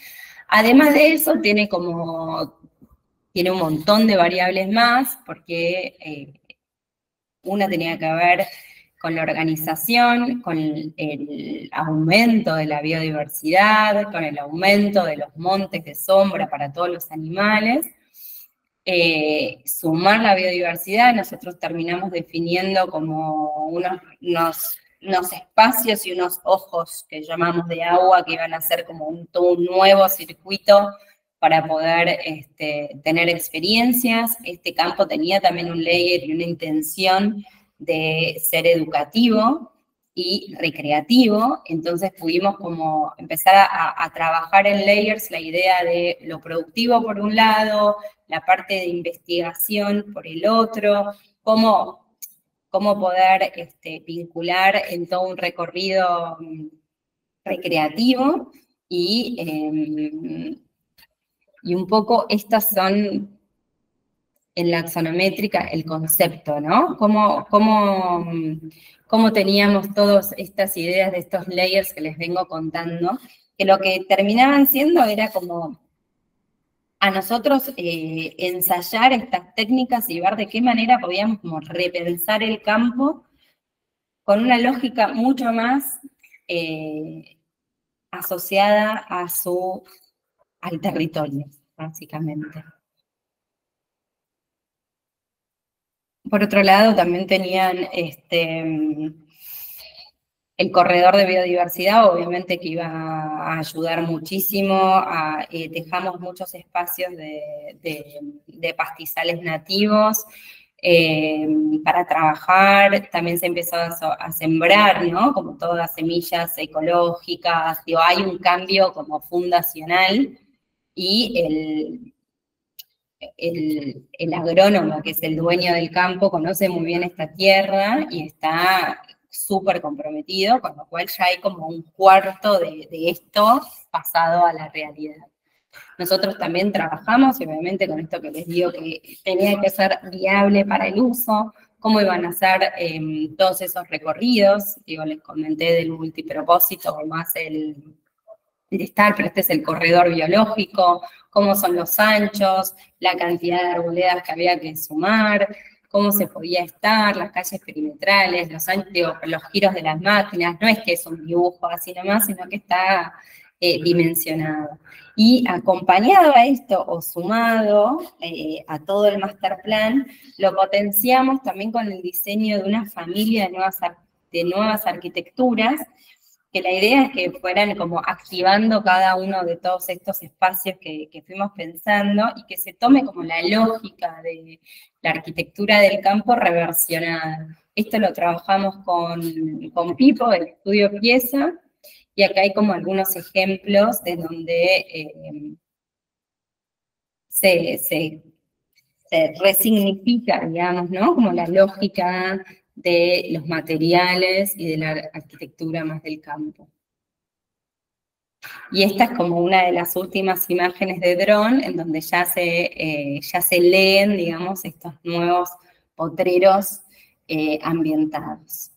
Además de eso, tiene como, tiene un montón de variables más, porque eh, una tenía que ver con la organización, con el, el aumento de la biodiversidad, con el aumento de los montes de sombra para todos los animales. Eh, sumar la biodiversidad, nosotros terminamos definiendo como unos, unos, unos espacios y unos ojos que llamamos de agua, que iban a ser como un, todo un nuevo circuito para poder este, tener experiencias. Este campo tenía también un layer y una intención de ser educativo y recreativo, entonces pudimos como empezar a, a trabajar en layers la idea de lo productivo por un lado, la parte de investigación por el otro, cómo, cómo poder este, vincular en todo un recorrido recreativo y, eh, y un poco estas son en la axonométrica el concepto, ¿no? Cómo, cómo, cómo teníamos todas estas ideas de estos layers que les vengo contando, que lo que terminaban siendo era como a nosotros eh, ensayar estas técnicas y ver de qué manera podíamos como repensar el campo con una lógica mucho más eh, asociada a su, al territorio, básicamente. Por otro lado, también tenían este, el corredor de biodiversidad, obviamente que iba a ayudar muchísimo, a, eh, dejamos muchos espacios de, de, de pastizales nativos eh, para trabajar, también se empezó a, a sembrar, ¿no? Como todas semillas ecológicas, digo, hay un cambio como fundacional y el... El, el agrónomo, que es el dueño del campo, conoce muy bien esta tierra y está súper comprometido, con lo cual ya hay como un cuarto de, de esto pasado a la realidad. Nosotros también trabajamos, y obviamente con esto que les digo que tenía que ser viable para el uso, cómo iban a ser eh, todos esos recorridos, digo, les comenté del multipropósito, o más el de estar, pero este es el corredor biológico, cómo son los anchos, la cantidad de arboledas que había que sumar, cómo se podía estar, las calles perimetrales, los, digo, los giros de las máquinas, no es que es un dibujo así nomás, sino que está eh, dimensionado. Y acompañado a esto, o sumado eh, a todo el master plan, lo potenciamos también con el diseño de una familia de nuevas, de nuevas arquitecturas, que la idea es que fueran como activando cada uno de todos estos espacios que, que fuimos pensando y que se tome como la lógica de la arquitectura del campo reversionada. Esto lo trabajamos con, con Pipo, del estudio Pieza, y acá hay como algunos ejemplos de donde eh, se, se, se resignifica, digamos, ¿no? Como la lógica de los materiales y de la arquitectura más del campo. Y esta es como una de las últimas imágenes de dron, en donde ya se, eh, ya se leen, digamos, estos nuevos potreros eh, ambientados.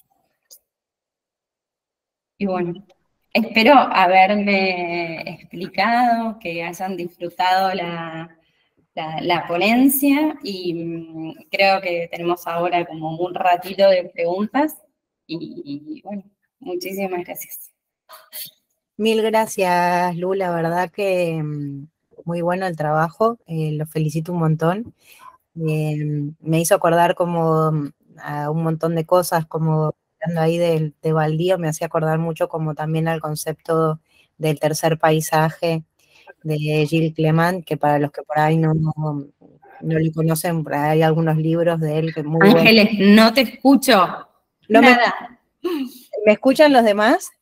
Y bueno, espero haberme explicado, que hayan disfrutado la, La, la ponencia y mmm, creo que tenemos ahora como un ratito de preguntas y, y bueno, muchísimas gracias. Mil gracias, Lu, la verdad que mmm, muy bueno el trabajo, eh, lo felicito un montón. Eh, me hizo acordar como a un montón de cosas, como hablando ahí de, de baldío, me hacía acordar mucho como también al concepto del tercer paisaje de Gilles Clement, que para los que por ahí no, no, no lo conocen, hay algunos libros de él que muy buenos. Ángeles, no te escucho. No Nada. Me, ¿me escuchan los demás?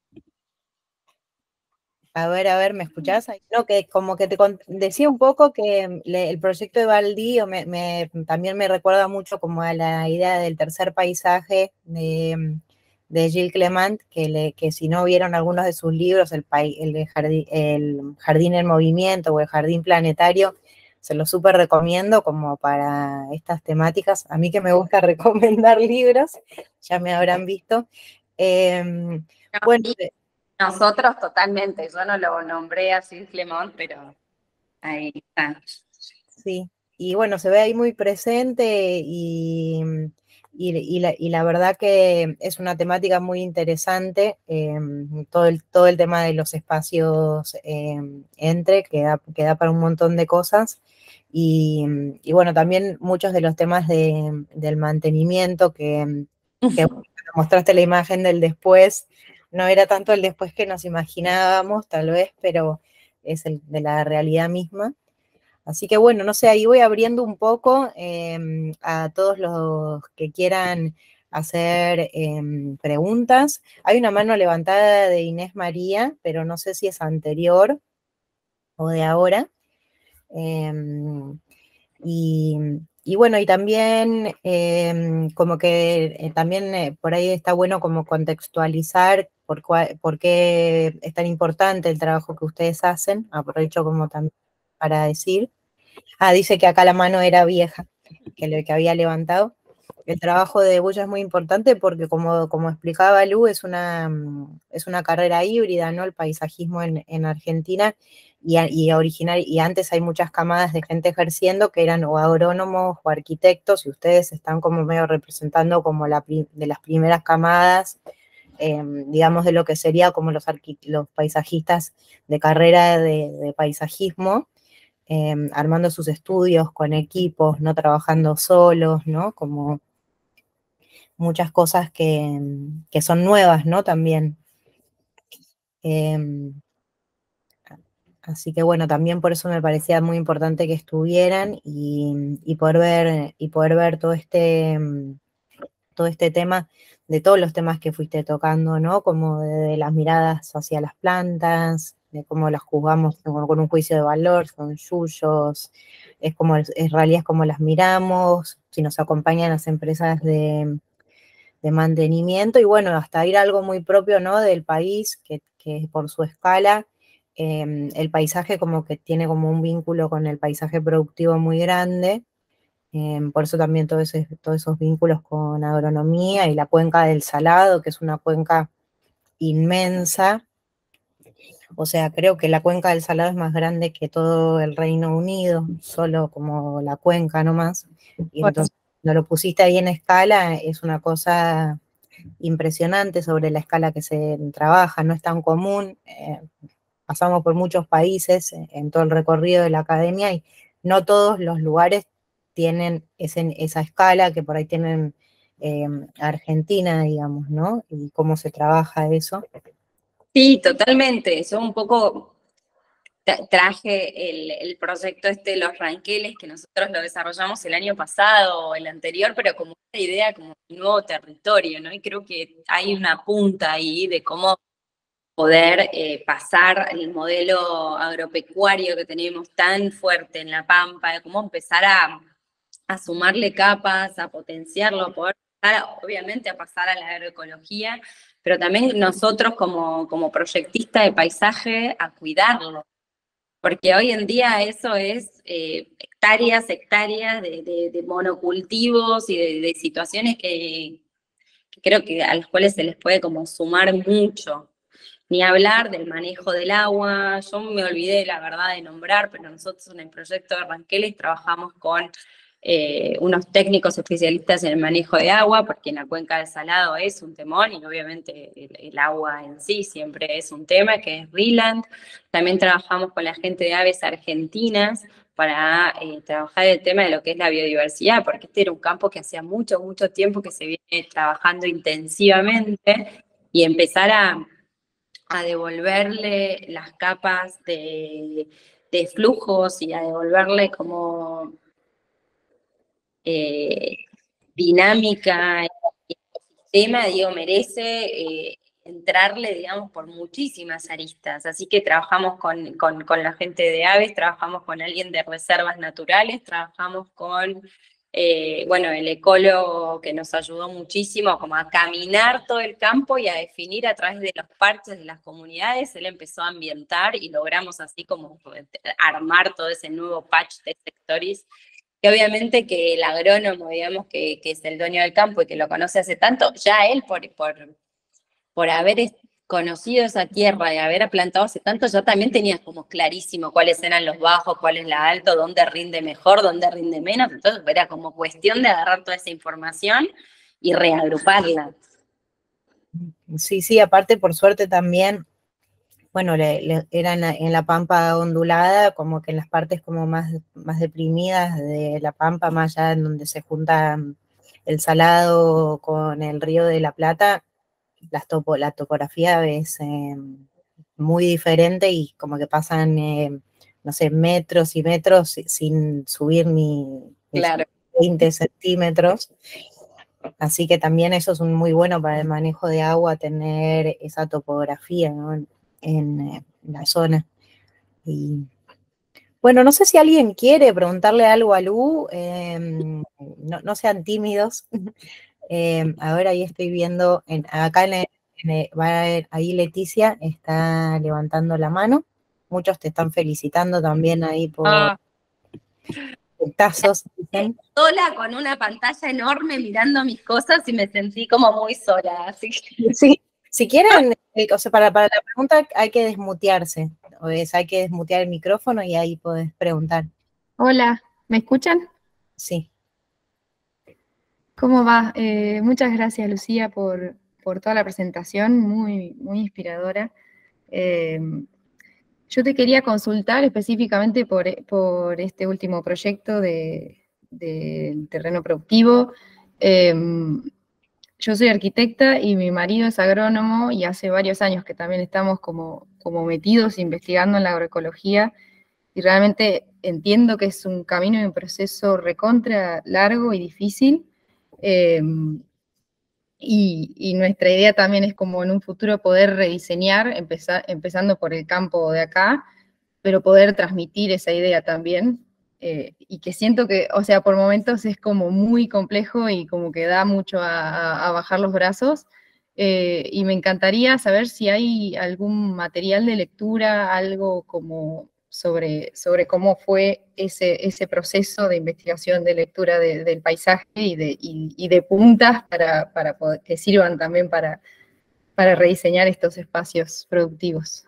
A ver, a ver, ¿me escuchás? No, que como que te decía un poco que le, el proyecto de Baldío me, me, también me recuerda mucho como a la idea del tercer paisaje de, de Gilles Clement, que, le, que si no vieron algunos de sus libros, el, el, jardín, el Jardín en Movimiento o el Jardín Planetario, se lo súper recomiendo como para estas temáticas. A mí que me gusta recomendar libros, ya me habrán visto. Eh, bueno, Nosotros totalmente, yo no lo nombré así Clemón, pero ahí está. Sí, y bueno, se ve ahí muy presente y, y, y la, y la verdad que es una temática muy interesante, eh, todo, el, todo el tema de los espacios eh, entre, que da, que da para un montón de cosas. Y, y bueno, también muchos de los temas de, del mantenimiento que, que mostraste la imagen del después, no era tanto el después que nos imaginábamos, tal vez, pero es el de la realidad misma. Así que bueno, no sé, ahí voy abriendo un poco eh, a todos los que quieran hacer eh, preguntas. Hay una mano levantada de Inés María, pero no sé si es anterior o de ahora. Eh, y, y, bueno, y también eh, como que eh, también eh, por ahí está bueno como contextualizar por, cual, por qué es tan importante el trabajo que ustedes hacen. Aprovecho como también para decir. Ah, dice que acá la mano era vieja, que lo que había levantado. El trabajo de Bulla es muy importante porque, como, como explicaba Lu, es una, es una carrera híbrida, ¿no? El paisajismo en, en Argentina y, y, original, y antes hay muchas camadas de gente ejerciendo que eran o agrónomos o arquitectos, y ustedes están como medio representando como la, de las primeras camadas, eh, digamos, de lo que sería como los, los paisajistas de carrera de, de paisajismo. Eh, armando sus estudios con equipos, no trabajando solos, ¿no? Como muchas cosas que, que son nuevas, ¿no? También. Eh, así que bueno, también por eso me parecía muy importante que estuvieran y, y poder ver, y poder ver todo este, todo este tema, de todos los temas que fuiste tocando, ¿no? Como de, de las miradas hacia las plantas, de cómo las juzgamos con, con un juicio de valor, son yuyos, es como, en realidad es como las miramos, si nos acompañan las empresas de, de mantenimiento, y bueno, hasta ir a algo muy propio, ¿no? Del país, que, que por su escala, eh, el paisaje como que tiene como un vínculo con el paisaje productivo muy grande. Eh, por eso también todo ese, todos esos vínculos con agronomía y la cuenca del Salado, que es una cuenca inmensa. O sea, creo que la cuenca del Salado es más grande que todo el Reino Unido, solo como la cuenca nomás. Y entonces, cuando lo pusiste ahí en escala, es una cosa impresionante sobre la escala que se trabaja, no es tan común. Eh, pasamos por muchos países en todo el recorrido de la academia y no todos los lugares tienen ese, esa escala que por ahí tienen eh, Argentina, digamos, ¿no? Y cómo se trabaja eso. Sí, totalmente. Yo un poco traje el, el proyecto este de los ranqueles, que nosotros lo desarrollamos el año pasado o el anterior, pero como una idea, como un nuevo territorio, ¿no? Y creo que hay una punta ahí de cómo poder eh, pasar el modelo agropecuario que tenemos tan fuerte en La Pampa, de cómo empezar a, a sumarle capas, a potenciarlo, a poder pasar, obviamente, a pasar a la agroecología, pero también nosotros como, como proyectista de paisaje, a cuidarlo. Porque hoy en día eso es eh, hectáreas, hectáreas de, de, de monocultivos y de, de situaciones que, que creo que a las cuales se les puede como sumar mucho. Ni hablar del manejo del agua. Yo me olvidé, la verdad, de nombrar, pero nosotros en el proyecto de Ranqueles trabajamos con eh, unos técnicos especialistas en el manejo de agua, porque en la cuenca del Salado es un temón y obviamente el, el agua en sí siempre es un tema, que es RILAND. También trabajamos con la gente de aves argentinas para eh, trabajar el tema de lo que es la biodiversidad, porque este era un campo que hacía mucho, mucho tiempo que se viene trabajando intensivamente y empezar a a devolverle las capas de, de flujos y a devolverle como eh, dinámica y ecosistema, digo, merece eh, entrarle, digamos, por muchísimas aristas. Así que trabajamos con, con, con la gente de aves, trabajamos con alguien de reservas naturales, trabajamos con eh, bueno, el ecólogo que nos ayudó muchísimo como a caminar todo el campo y a definir a través de los parches de las comunidades. Él empezó a ambientar y logramos así como armar todo ese nuevo patch de sectores, que obviamente que el agrónomo, digamos, que, que es el dueño del campo y que lo conoce hace tanto, ya él por, por, por haber conocido esa tierra, de haber plantado hace tanto, ya también tenías como clarísimo cuáles eran los bajos, cuál es la alto, dónde rinde mejor, dónde rinde menos. Entonces era como cuestión de agarrar toda esa información y reagruparla. Sí, sí, aparte por suerte también, bueno, le, le, era en la, en la pampa ondulada, como que en las partes como más, más deprimidas de la pampa, más allá en donde se junta el Salado con el Río de la Plata, las topo, la topografía es eh, muy diferente y como que pasan, eh, no sé, metros y metros sin subir ni, ni Claro. veinte centímetros. Así que también eso es un muy bueno para el manejo de agua, tener esa topografía, ¿no? en, en, en la zona. Y bueno, no sé si alguien quiere preguntarle algo a Lu, eh, no, no sean tímidos. Eh, ahora ahí estoy viendo, en, acá en el, en el, va a, ahí Leticia está levantando la mano. Muchos te están felicitando también ahí por Ah. tazos. ¿Dicen? Sola con una pantalla enorme mirando mis cosas y me sentí como muy sola. Así que... Sí, si quieren, eh, o sea, para, para la pregunta hay que desmutearse. O es, hay que desmutear el micrófono y ahí podés preguntar. Hola, ¿me escuchan? Sí. ¿Cómo va? Eh, muchas gracias, Lucía, por, por toda la presentación, muy, muy inspiradora. Eh, yo te quería consultar específicamente por, por este último proyecto de, del terreno productivo. Eh, yo soy arquitecta y mi marido es agrónomo y hace varios años que también estamos como, como metidos investigando en la agroecología y realmente entiendo que es un camino y un proceso recontra largo y difícil. Eh, y, y nuestra idea también es como en un futuro poder rediseñar, empezar, empezando por el campo de acá, pero poder transmitir esa idea también. Eh, y que siento que, o sea, por momentos es como muy complejo y como que da mucho a, a, a bajar los brazos. Eh, y me encantaría saber si hay algún material de lectura, algo como sobre, sobre cómo fue ese, ese proceso de investigación, de lectura de, del paisaje y de, y, y de puntas para, para poder, que sirvan también para, para rediseñar estos espacios productivos.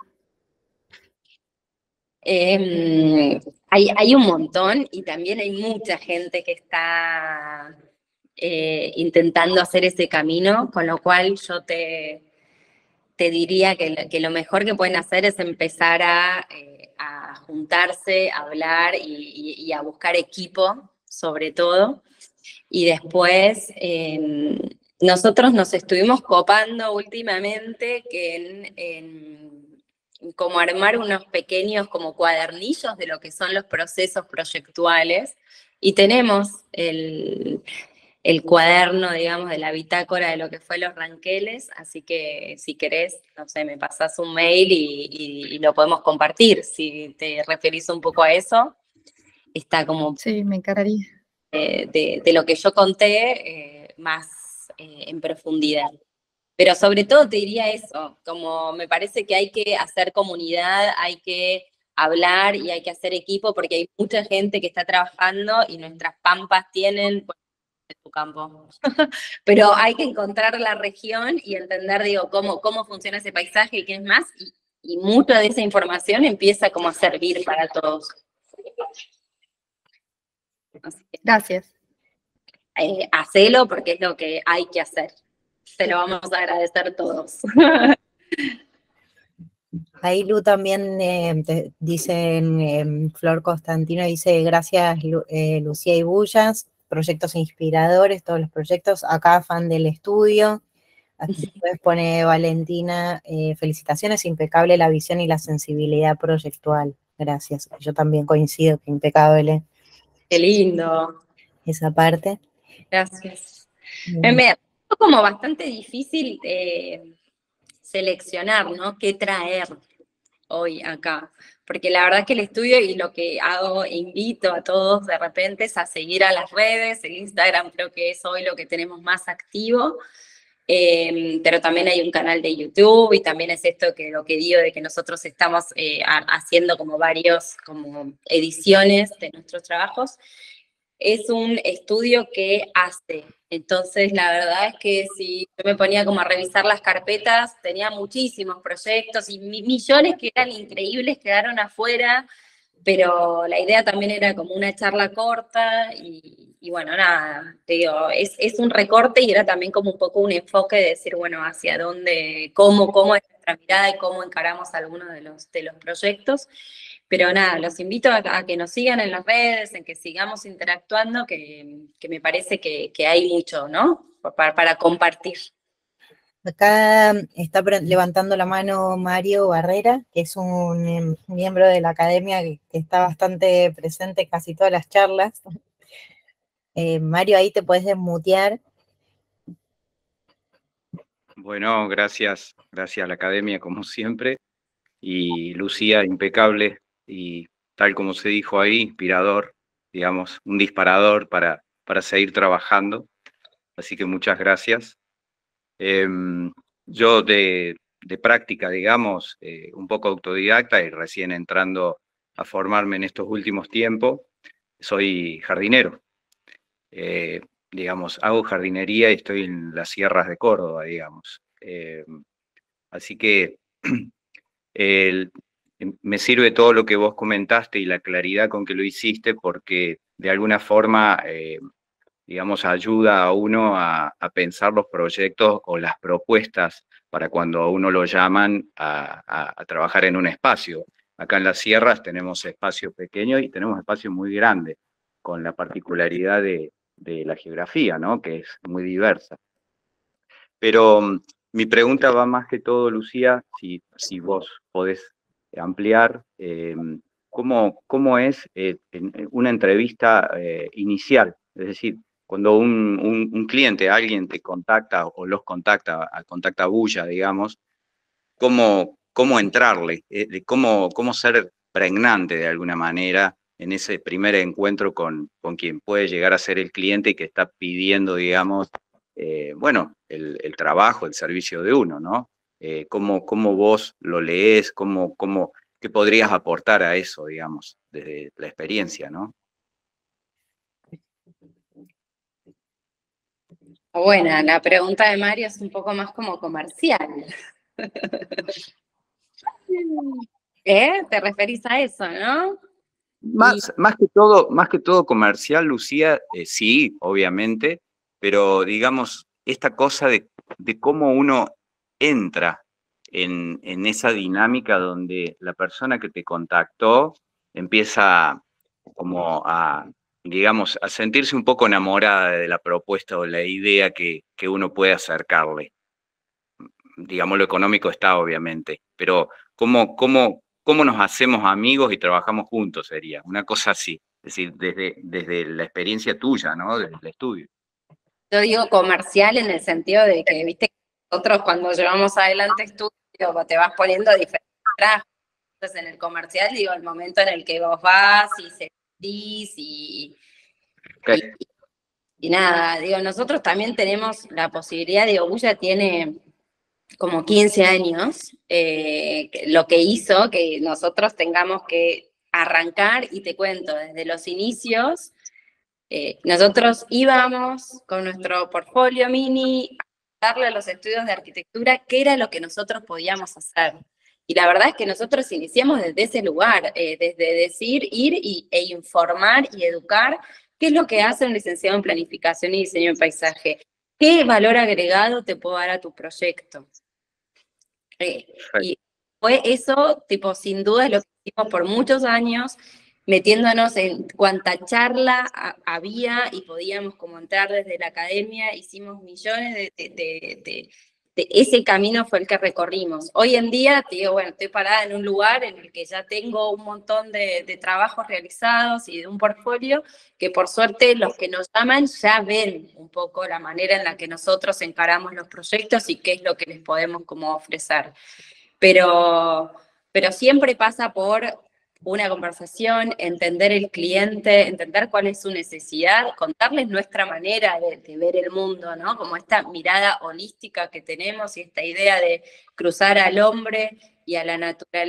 Eh, hay, hay un montón y también hay mucha gente que está eh, intentando hacer ese camino, con lo cual yo te, te diría que, que lo mejor que pueden hacer es empezar a, eh, a juntarse, a hablar y, y, y a buscar equipo, sobre todo. Y después, eh, nosotros nos estuvimos copando últimamente que en, en como armar unos pequeños como cuadernillos de lo que son los procesos proyectuales, y tenemos el, el cuaderno, digamos, de la bitácora de lo que fue los ranqueles, así que si querés, no sé, me pasás un mail y, y, y lo podemos compartir, si te referís un poco a eso, está como... Sí, me encantaría. Eh, de, de lo que yo conté, eh, más eh, en profundidad. Pero sobre todo te diría eso, como me parece que hay que hacer comunidad, hay que hablar y hay que hacer equipo porque hay mucha gente que está trabajando y nuestras pampas tienen, bueno, en tu campo, pero hay que encontrar la región y entender, digo, cómo, cómo funciona ese paisaje y qué es más, y, y mucha de esa información empieza como a servir para todos. Así que, gracias. Eh, hacelo porque es lo que hay que hacer. Te lo vamos a agradecer todos. Ahí Lu también eh, te, dicen, eh, Flor Constantino dice, gracias Lu, eh, Lucía y Bullas, proyectos inspiradores, todos los proyectos, acá fan del estudio. Después pone Valentina, eh, felicitaciones, impecable la visión y la sensibilidad proyectual. Gracias, yo también coincido que impecable. Qué lindo. Esa parte. Gracias. Mm. Me, es como bastante difícil eh, seleccionar, ¿no? ¿Qué traer hoy acá? Porque la verdad es que el estudio y lo que hago, invito a todos de repente es a seguir a las redes, el Instagram creo que es hoy lo que tenemos más activo, eh, pero también hay un canal de YouTube y también es esto que lo que digo de que nosotros estamos eh, haciendo como varios como ediciones de nuestros trabajos. es un estudio que hace. Entonces, la verdad es que si yo me ponía como a revisar las carpetas, tenía muchísimos proyectos y mi millones que eran increíbles quedaron afuera, pero la idea también era como una charla corta y, y bueno, nada, te digo, es, es un recorte y era también como un poco un enfoque de decir, bueno, hacia dónde, cómo, cómo es nuestra mirada y cómo encaramos algunos de los, de los proyectos. Pero nada, los invito a, a que nos sigan en las redes, en que sigamos interactuando, que, que me parece que, que hay mucho, ¿no? Para, para compartir. Acá está levantando la mano Mario Barrera, que es un eh, miembro de la academia que, que está bastante presente en casi todas las charlas. Eh, Mario, ahí te puedes desmutear. Bueno, gracias, gracias a la academia como siempre, y Lucía, impecable, y tal como se dijo ahí, inspirador, digamos, un disparador para, para seguir trabajando, así que muchas gracias. Eh, yo de, de práctica, digamos, eh, un poco autodidacta y recién entrando a formarme en estos últimos tiempos, soy jardinero. Eh, digamos, hago jardinería y estoy en las sierras de Córdoba, digamos. Eh, así que el, me sirve todo lo que vos comentaste y la claridad con que lo hiciste, porque de alguna forma, eh, digamos, ayuda a uno a, a pensar los proyectos o las propuestas para cuando a uno lo llaman a, a, a trabajar en un espacio. Acá en las sierras tenemos espacios pequeños y tenemos espacios muy grandes, con la particularidad de, de la geografía, ¿no? Que es muy diversa. Pero um, mi pregunta va más que todo, Lucía, si, si vos podés ampliar, eh, ¿cómo, cómo es eh, en una entrevista eh, inicial? Es decir, cuando un, un, un cliente, alguien te contacta o los contacta, contacta a Bulla, digamos, ¿cómo, cómo entrarle? Eh, cómo, ¿Cómo ser pregnante de alguna manera en ese primer encuentro con, con quien puede llegar a ser el cliente y que está pidiendo, digamos, eh, bueno, el, el trabajo, el servicio de uno, ¿no? Eh, ¿cómo, ¿Cómo vos lo lees? ¿Cómo, cómo, ¿Qué podrías aportar a eso, digamos, desde la experiencia, ¿no? Bueno, la pregunta de Mario es un poco más como comercial. ¿Eh? ¿Te referís a eso, no? Más, y... más, que, todo, más que todo comercial, Lucía, eh, sí, obviamente, pero digamos, esta cosa de, de cómo uno entra en, en esa dinámica donde la persona que te contactó empieza como a, digamos, a sentirse un poco enamorada de la propuesta o la idea que, que uno puede acercarle. Digamos, lo económico está, obviamente, pero cómo, cómo, cómo nos hacemos amigos y trabajamos juntos sería, una cosa así, es decir, desde, desde la experiencia tuya, ¿no? Desde el estudio. Yo digo comercial en el sentido de que, viste, nosotros cuando llevamos adelante estudios te vas poniendo diferentes trabajos. Entonces, en el comercial, digo, el momento en el que vos vas y sentís y, okay. y, y nada, digo, nosotros también tenemos la posibilidad, digo, Bulla tiene como quince años, eh, lo que hizo que nosotros tengamos que arrancar, y te cuento, desde los inicios, eh, nosotros íbamos con nuestro portfolio mini a darle a los estudios de arquitectura qué era lo que nosotros podíamos hacer. Y la verdad es que nosotros iniciamos desde ese lugar, eh, desde decir, ir y, e informar y educar qué es lo que hace un licenciado en planificación y diseño de paisaje, qué valor agregado te puedo dar a tu proyecto. Eh, y fue eso, tipo, sin duda es lo que hicimos por muchos años, metiéndonos en cuanta charla a, había y podíamos como entrar desde la academia, hicimos millones de, de, de, de, de ese camino fue el que recorrimos. Hoy en día, te digo, bueno, estoy parada en un lugar en el que ya tengo un montón de, de trabajos realizados y de un portfolio que por suerte los que nos llaman ya ven un poco la manera en la que nosotros encaramos los proyectos y qué es lo que les podemos como ofrecer. Pero, pero siempre pasa por una conversación, entender el cliente, entender cuál es su necesidad, contarles nuestra manera de, de ver el mundo, ¿no? Como esta mirada holística que tenemos y esta idea de cruzar al hombre y a la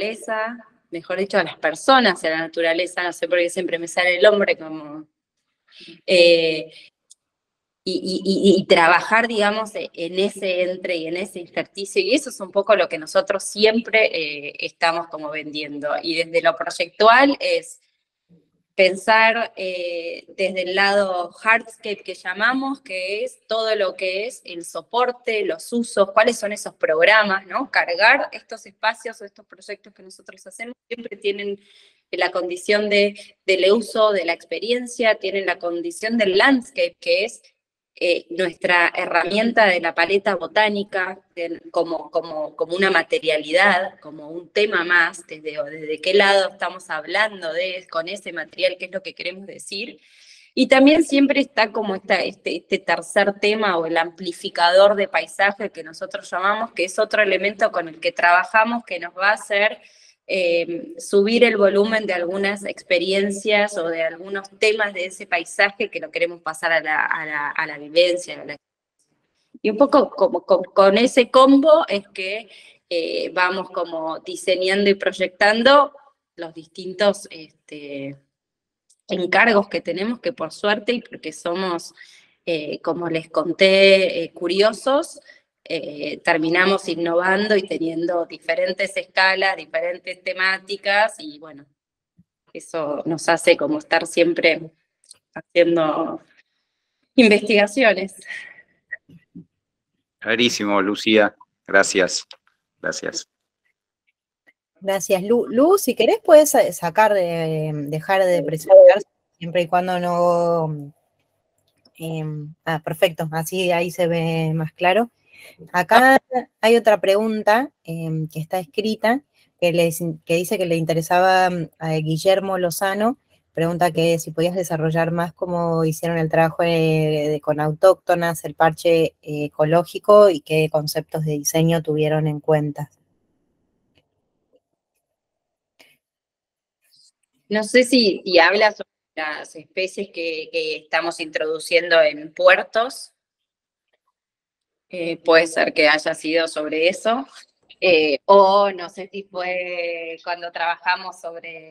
naturaleza, mejor dicho, a las personas y a la naturaleza, no sé por qué siempre me sale el hombre como... Eh, Y, y, y trabajar, digamos, en ese entre y en ese intersticio, y eso es un poco lo que nosotros siempre eh, estamos como vendiendo. Y desde lo proyectual es pensar eh, desde el lado hardscape que llamamos, que es todo lo que es el soporte, los usos, cuáles son esos programas, ¿no? Cargar estos espacios o estos proyectos que nosotros hacemos siempre tienen la condición de, del uso, de la experiencia, tienen la condición del landscape, que es Eh, nuestra herramienta de la paleta botánica de, como, como, como una materialidad, como un tema más, desde, desde qué lado estamos hablando de, con ese material, qué es lo que queremos decir. Y también siempre está como esta, este, este tercer tema o el amplificador de paisaje que nosotros llamamos, que es otro elemento con el que trabajamos que nos va a hacer Eh, subir el volumen de algunas experiencias o de algunos temas de ese paisaje que lo queremos pasar a la, a la, a la vivencia. A la... Y un poco como, con, con ese combo es que eh, vamos como diseñando y proyectando los distintos este, encargos que tenemos, que por suerte y porque somos, eh, como les conté, eh, curiosos, Eh, terminamos innovando y teniendo diferentes escalas, diferentes temáticas, y bueno, eso nos hace como estar siempre haciendo investigaciones. Clarísimo, Lucía. Gracias. Gracias. Gracias, Lu. Lu, si querés puedes sacar, de, dejar de presentar, siempre y cuando no... Eh, ah, perfecto, así ahí se ve más claro. Acá hay otra pregunta eh, que está escrita, que, le, que dice que le interesaba a Guillermo Lozano, pregunta que si podías desarrollar más cómo hicieron el trabajo de, de, con autóctonas, el parche eh, ecológico, y qué conceptos de diseño tuvieron en cuenta. No sé si, si hablas sobre las especies que, que estamos introduciendo en puertos. Eh, puede ser que haya sido sobre eso. Eh, o no sé si fue cuando trabajamos sobre...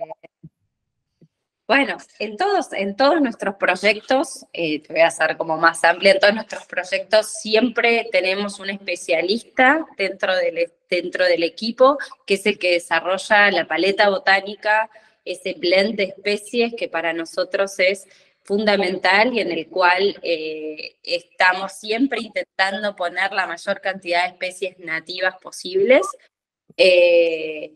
Bueno, en todos, en todos nuestros proyectos, eh, te voy a hacer como más amplia, en todos nuestros proyectos siempre tenemos un especialista dentro del, dentro del equipo, que es el que desarrolla la paleta botánica, ese blend de especies que para nosotros es fundamental y en el cual eh, estamos siempre intentando poner la mayor cantidad de especies nativas posibles. Eh,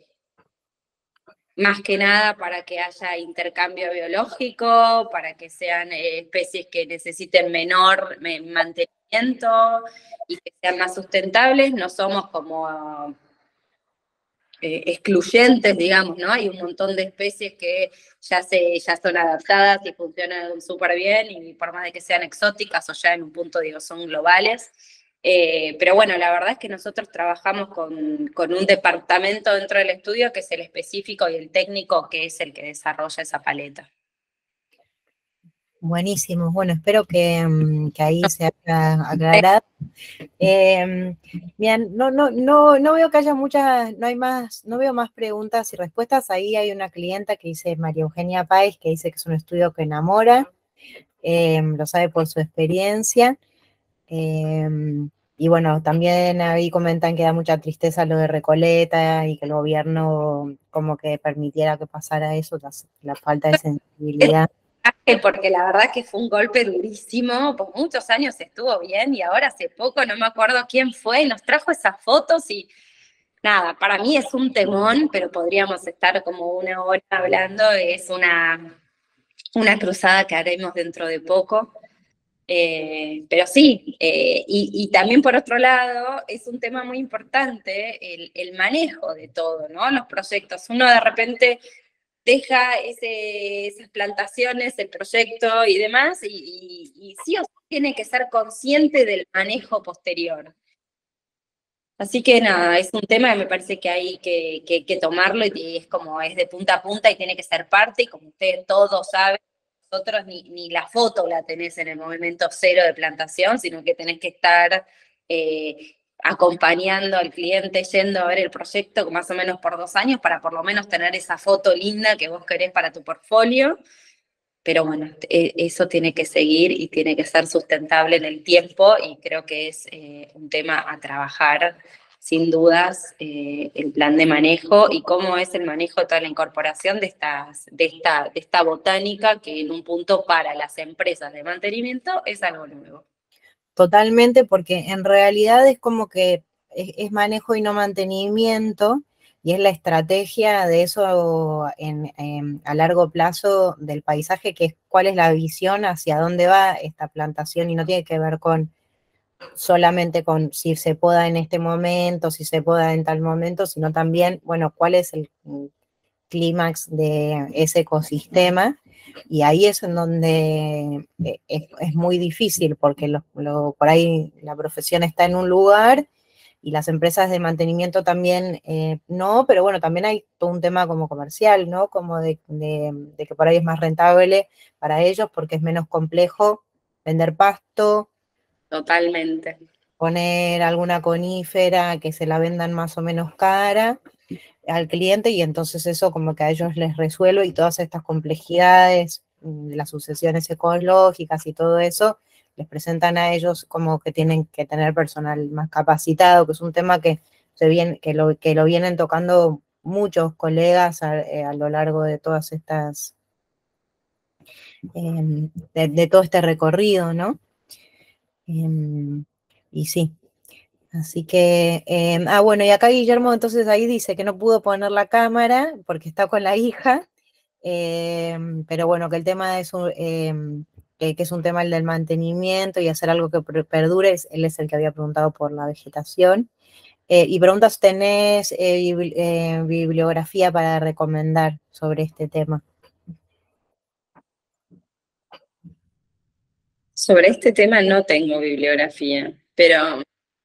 más que nada para que haya intercambio biológico, para que sean eh, especies que necesiten menor me, mantenimiento y que sean más sustentables. No somos como eh, excluyentes, digamos, ¿no? Hay un montón de especies que ya, se, ya son adaptadas y funcionan súper bien, y por más de que sean exóticas o ya en un punto, digo, son globales. Eh, pero bueno, la verdad es que nosotros trabajamos con, con un departamento dentro del estudio que es el específico y el técnico, que es el que desarrolla esa paleta. Buenísimo, bueno, espero que, que ahí se haya aclarado. Eh, bien, no, no, no, no veo que haya muchas, no hay más, no veo más preguntas y respuestas. Ahí hay una clienta que dice, María Eugenia Páez, que dice que es un estudio que enamora, eh, lo sabe por su experiencia. Eh, y bueno, también ahí comentan que da mucha tristeza lo de Recoleta y que el gobierno como que permitiera que pasara eso, la, la falta de sensibilidad. Porque la verdad que fue un golpe durísimo, por muchos años estuvo bien y ahora hace poco, no me acuerdo quién fue, nos trajo esas fotos y nada, para mí es un temón, pero podríamos estar como una hora hablando, es una, una cruzada que haremos dentro de poco. Eh, pero sí, eh, y, y también por otro lado, es un tema muy importante el, el manejo de todo, ¿no? Los proyectos, uno de repente deja ese, esas plantaciones, el proyecto y demás, y, y, y sí o sí tiene que ser consciente del manejo posterior. Así que nada, es un tema que me parece que hay que, que, que tomarlo, y es como es de punta a punta y tiene que ser parte, y como ustedes todos saben, nosotros ni, ni la foto la tenés en el momento cero de plantación, sino que tenés que estar eh, acompañando al cliente, yendo a ver el proyecto más o menos por dos años, para por lo menos tener esa foto linda que vos querés para tu portfolio. pero bueno, eh, eso tiene que seguir y tiene que ser sustentable en el tiempo y creo que es eh, un tema a trabajar, sin dudas, eh, el plan de manejo y cómo es el manejo de toda la incorporación de, estas, de, esta, de esta botánica que en un punto para las empresas de mantenimiento es algo nuevo. Totalmente, porque en realidad es como que es, es manejo y no mantenimiento, y es la estrategia de eso en, en, a largo plazo del paisaje, que es cuál es la visión hacia dónde va esta plantación, y no tiene que ver con solamente con si se poda en este momento, si se poda en tal momento, sino también, bueno, cuál es el clímax de ese ecosistema. Y ahí es en donde es, es muy difícil, porque lo, lo, por ahí la profesión está en un lugar y las empresas de mantenimiento también eh, no, pero bueno, también hay todo un tema como comercial, ¿no? Como de, de, de que por ahí es más rentable para ellos porque es menos complejo vender pasto. Totalmente. Poner alguna conífera que se la vendan más o menos cara al cliente, y entonces eso como que a ellos les resuelve, y todas estas complejidades, las sucesiones ecológicas y todo eso, les presentan a ellos como que tienen que tener personal más capacitado, que es un tema que, se viene, que, lo, que lo vienen tocando muchos colegas a, a lo largo de todas estas, eh, de, de todo este recorrido, ¿no? Eh, y sí. Así que, eh, ah, bueno, y acá Guillermo entonces ahí dice que no pudo poner la cámara porque está con la hija, eh, pero bueno, que el tema es un, eh, que, que es un tema el del mantenimiento y hacer algo que perdure, es, él es el que había preguntado por la vegetación. Eh, y preguntas, ¿tenés eh, bibli eh, bibliografía para recomendar sobre este tema? Sobre este tema no tengo bibliografía, pero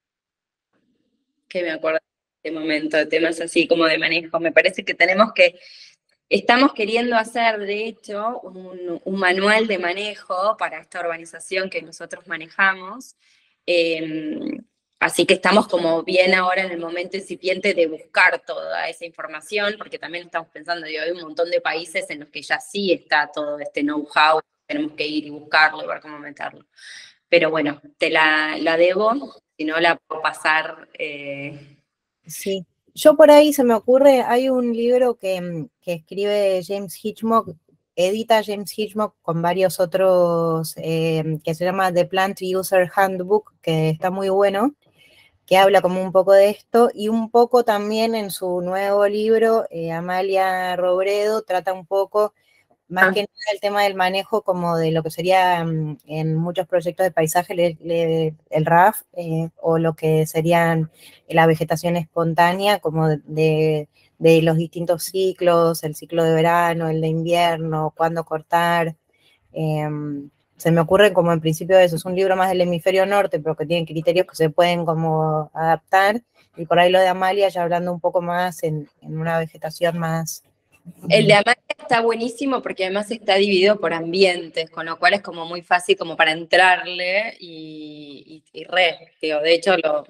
que me acuerdo de este momento, de temas así como de manejo. Me parece que tenemos que, estamos queriendo hacer, de hecho, un, un manual de manejo para esta urbanización que nosotros manejamos. Eh, así que estamos como bien ahora en el momento incipiente de buscar toda esa información, porque también estamos pensando, digo, hay un montón de países en los que ya sí está todo este know-how, tenemos que ir y buscarlo y ver cómo meterlo. Pero bueno, te la, la debo, si no la puedo pasar. Eh... Sí, yo por ahí se me ocurre, hay un libro que, que escribe James Hitchcock, edita James Hitchcock con varios otros, eh, que se llama The Plant User Handbook, que está muy bueno, que habla como un poco de esto, y un poco también en su nuevo libro, eh, Amalia Robredo trata un poco, más ah. que nada, el tema del manejo como de lo que sería um, en muchos proyectos de paisaje le, le, el R A F, eh, o lo que serían la vegetación espontánea, como de, de, de los distintos ciclos, el ciclo de verano, el de invierno, cuándo cortar. Eh, se me ocurre como en principio eso, es un libro más del hemisferio norte, pero que tiene criterios que se pueden como adaptar, y por ahí lo de Amalia ya hablando un poco más en, en una vegetación más... El de Amalia está buenísimo porque además está dividido por ambientes, con lo cual es como muy fácil como para entrarle y, y, y re, digo, de hecho lo,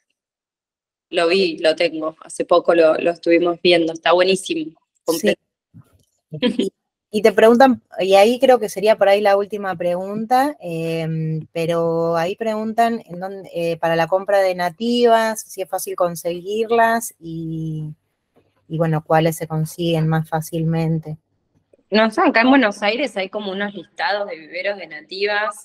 lo vi, lo tengo, hace poco lo, lo estuvimos viendo, está buenísimo. Sí. Y, y te preguntan, y ahí creo que sería por ahí la última pregunta, eh, pero ahí preguntan en dónde, eh, para la compra de nativas, si es fácil conseguirlas y... y bueno, cuáles se consiguen más fácilmente. No, o sea, acá en Buenos Aires hay como unos listados de viveros de nativas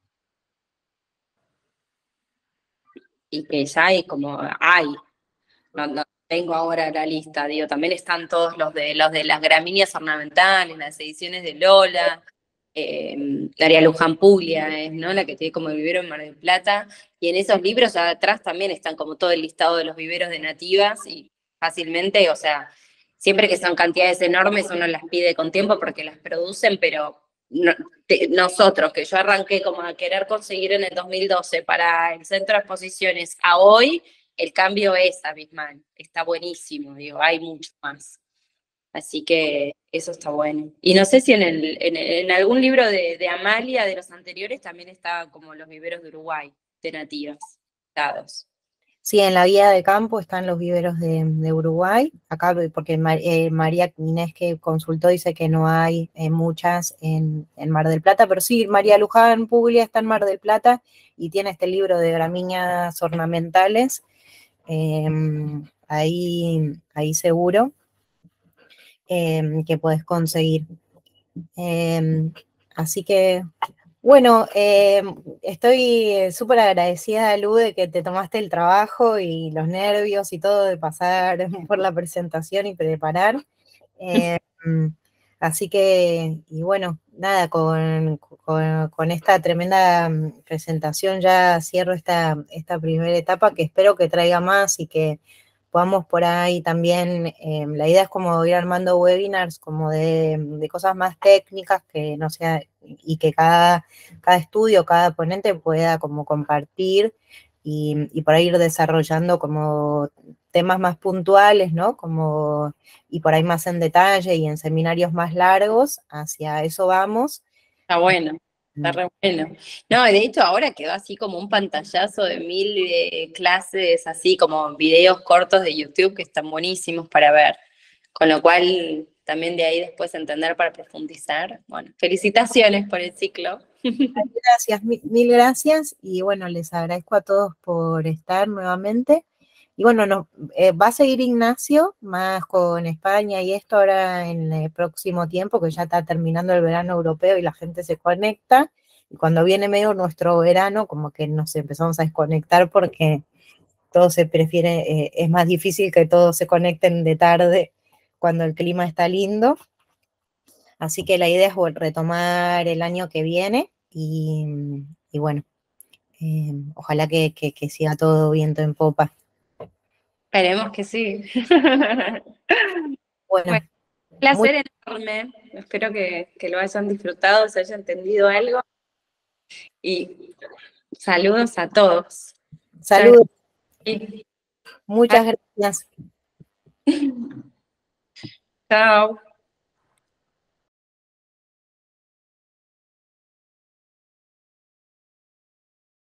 y que ya hay como, hay, no, no tengo ahora la lista, digo, también están todos los de los de las gramíneas ornamentales, las ediciones de Lola, eh, Daria Luján Puglia es, ¿no? La que tiene como el vivero en Mar del Plata, y en esos libros atrás también están como todo el listado de los viveros de nativas, y fácilmente, o sea, siempre que son cantidades enormes uno las pide con tiempo porque las producen, pero no, te, nosotros, que yo arranqué como a querer conseguir en el dos mil doce para el centro de exposiciones, a hoy el cambio es abismal, está buenísimo, digo, hay mucho más. Así que eso está bueno. Y no sé si en, el, en, en algún libro de, de Amalia, de los anteriores, también está como los viveros de Uruguay, de nativas, dados. Sí, en la guía de campo están los viveros de, de Uruguay, acá porque Mar, eh, María Inés que consultó dice que no hay eh, muchas en, en Mar del Plata, pero sí, María Luján Puglia está en Mar del Plata y tiene este libro de gramíneas ornamentales, eh, ahí, ahí seguro eh, que podés conseguir. Eh, así que... Bueno, eh, estoy súper agradecida, Lu, de que te tomaste el trabajo y los nervios y todo de pasar por la presentación y preparar. Eh, así que, y bueno, nada, con, con, con esta tremenda presentación ya cierro esta, esta primera etapa que espero que traiga más y que podamos por ahí también, eh, la idea es como ir armando webinars como de, de cosas más técnicas que no sea, y que cada, cada estudio, cada ponente pueda como compartir y, y por ahí ir desarrollando como temas más puntuales, ¿no? Como, y por ahí más en detalle y en seminarios más largos, hacia eso vamos. Está bueno. Está re bueno. No, de hecho ahora quedó así como un pantallazo de mil eh, clases, así como videos cortos de YouTube que están buenísimos para ver. Con lo cual, también de ahí después entender para profundizar. Bueno, felicitaciones por el ciclo. Gracias, mil, mil gracias. Y bueno, les agradezco a todos por estar nuevamente. Y bueno, no, eh, va a seguir Ignacio, más con España y esto ahora en el próximo tiempo, que ya está terminando el verano europeo y la gente se conecta. Y cuando viene medio nuestro verano, como que nos empezamos a desconectar porque todo se prefiere, eh, es más difícil que todos se conecten de tarde cuando el clima está lindo. Así que la idea es retomar el año que viene y, y bueno, eh, ojalá que, que, que siga todo viento en popa. Esperemos que sí. Bueno, bueno, un placer muy... enorme. Espero que, que lo hayan disfrutado, se haya entendido algo. Y saludos a todos. Saludos. Muchas gracias. Chao.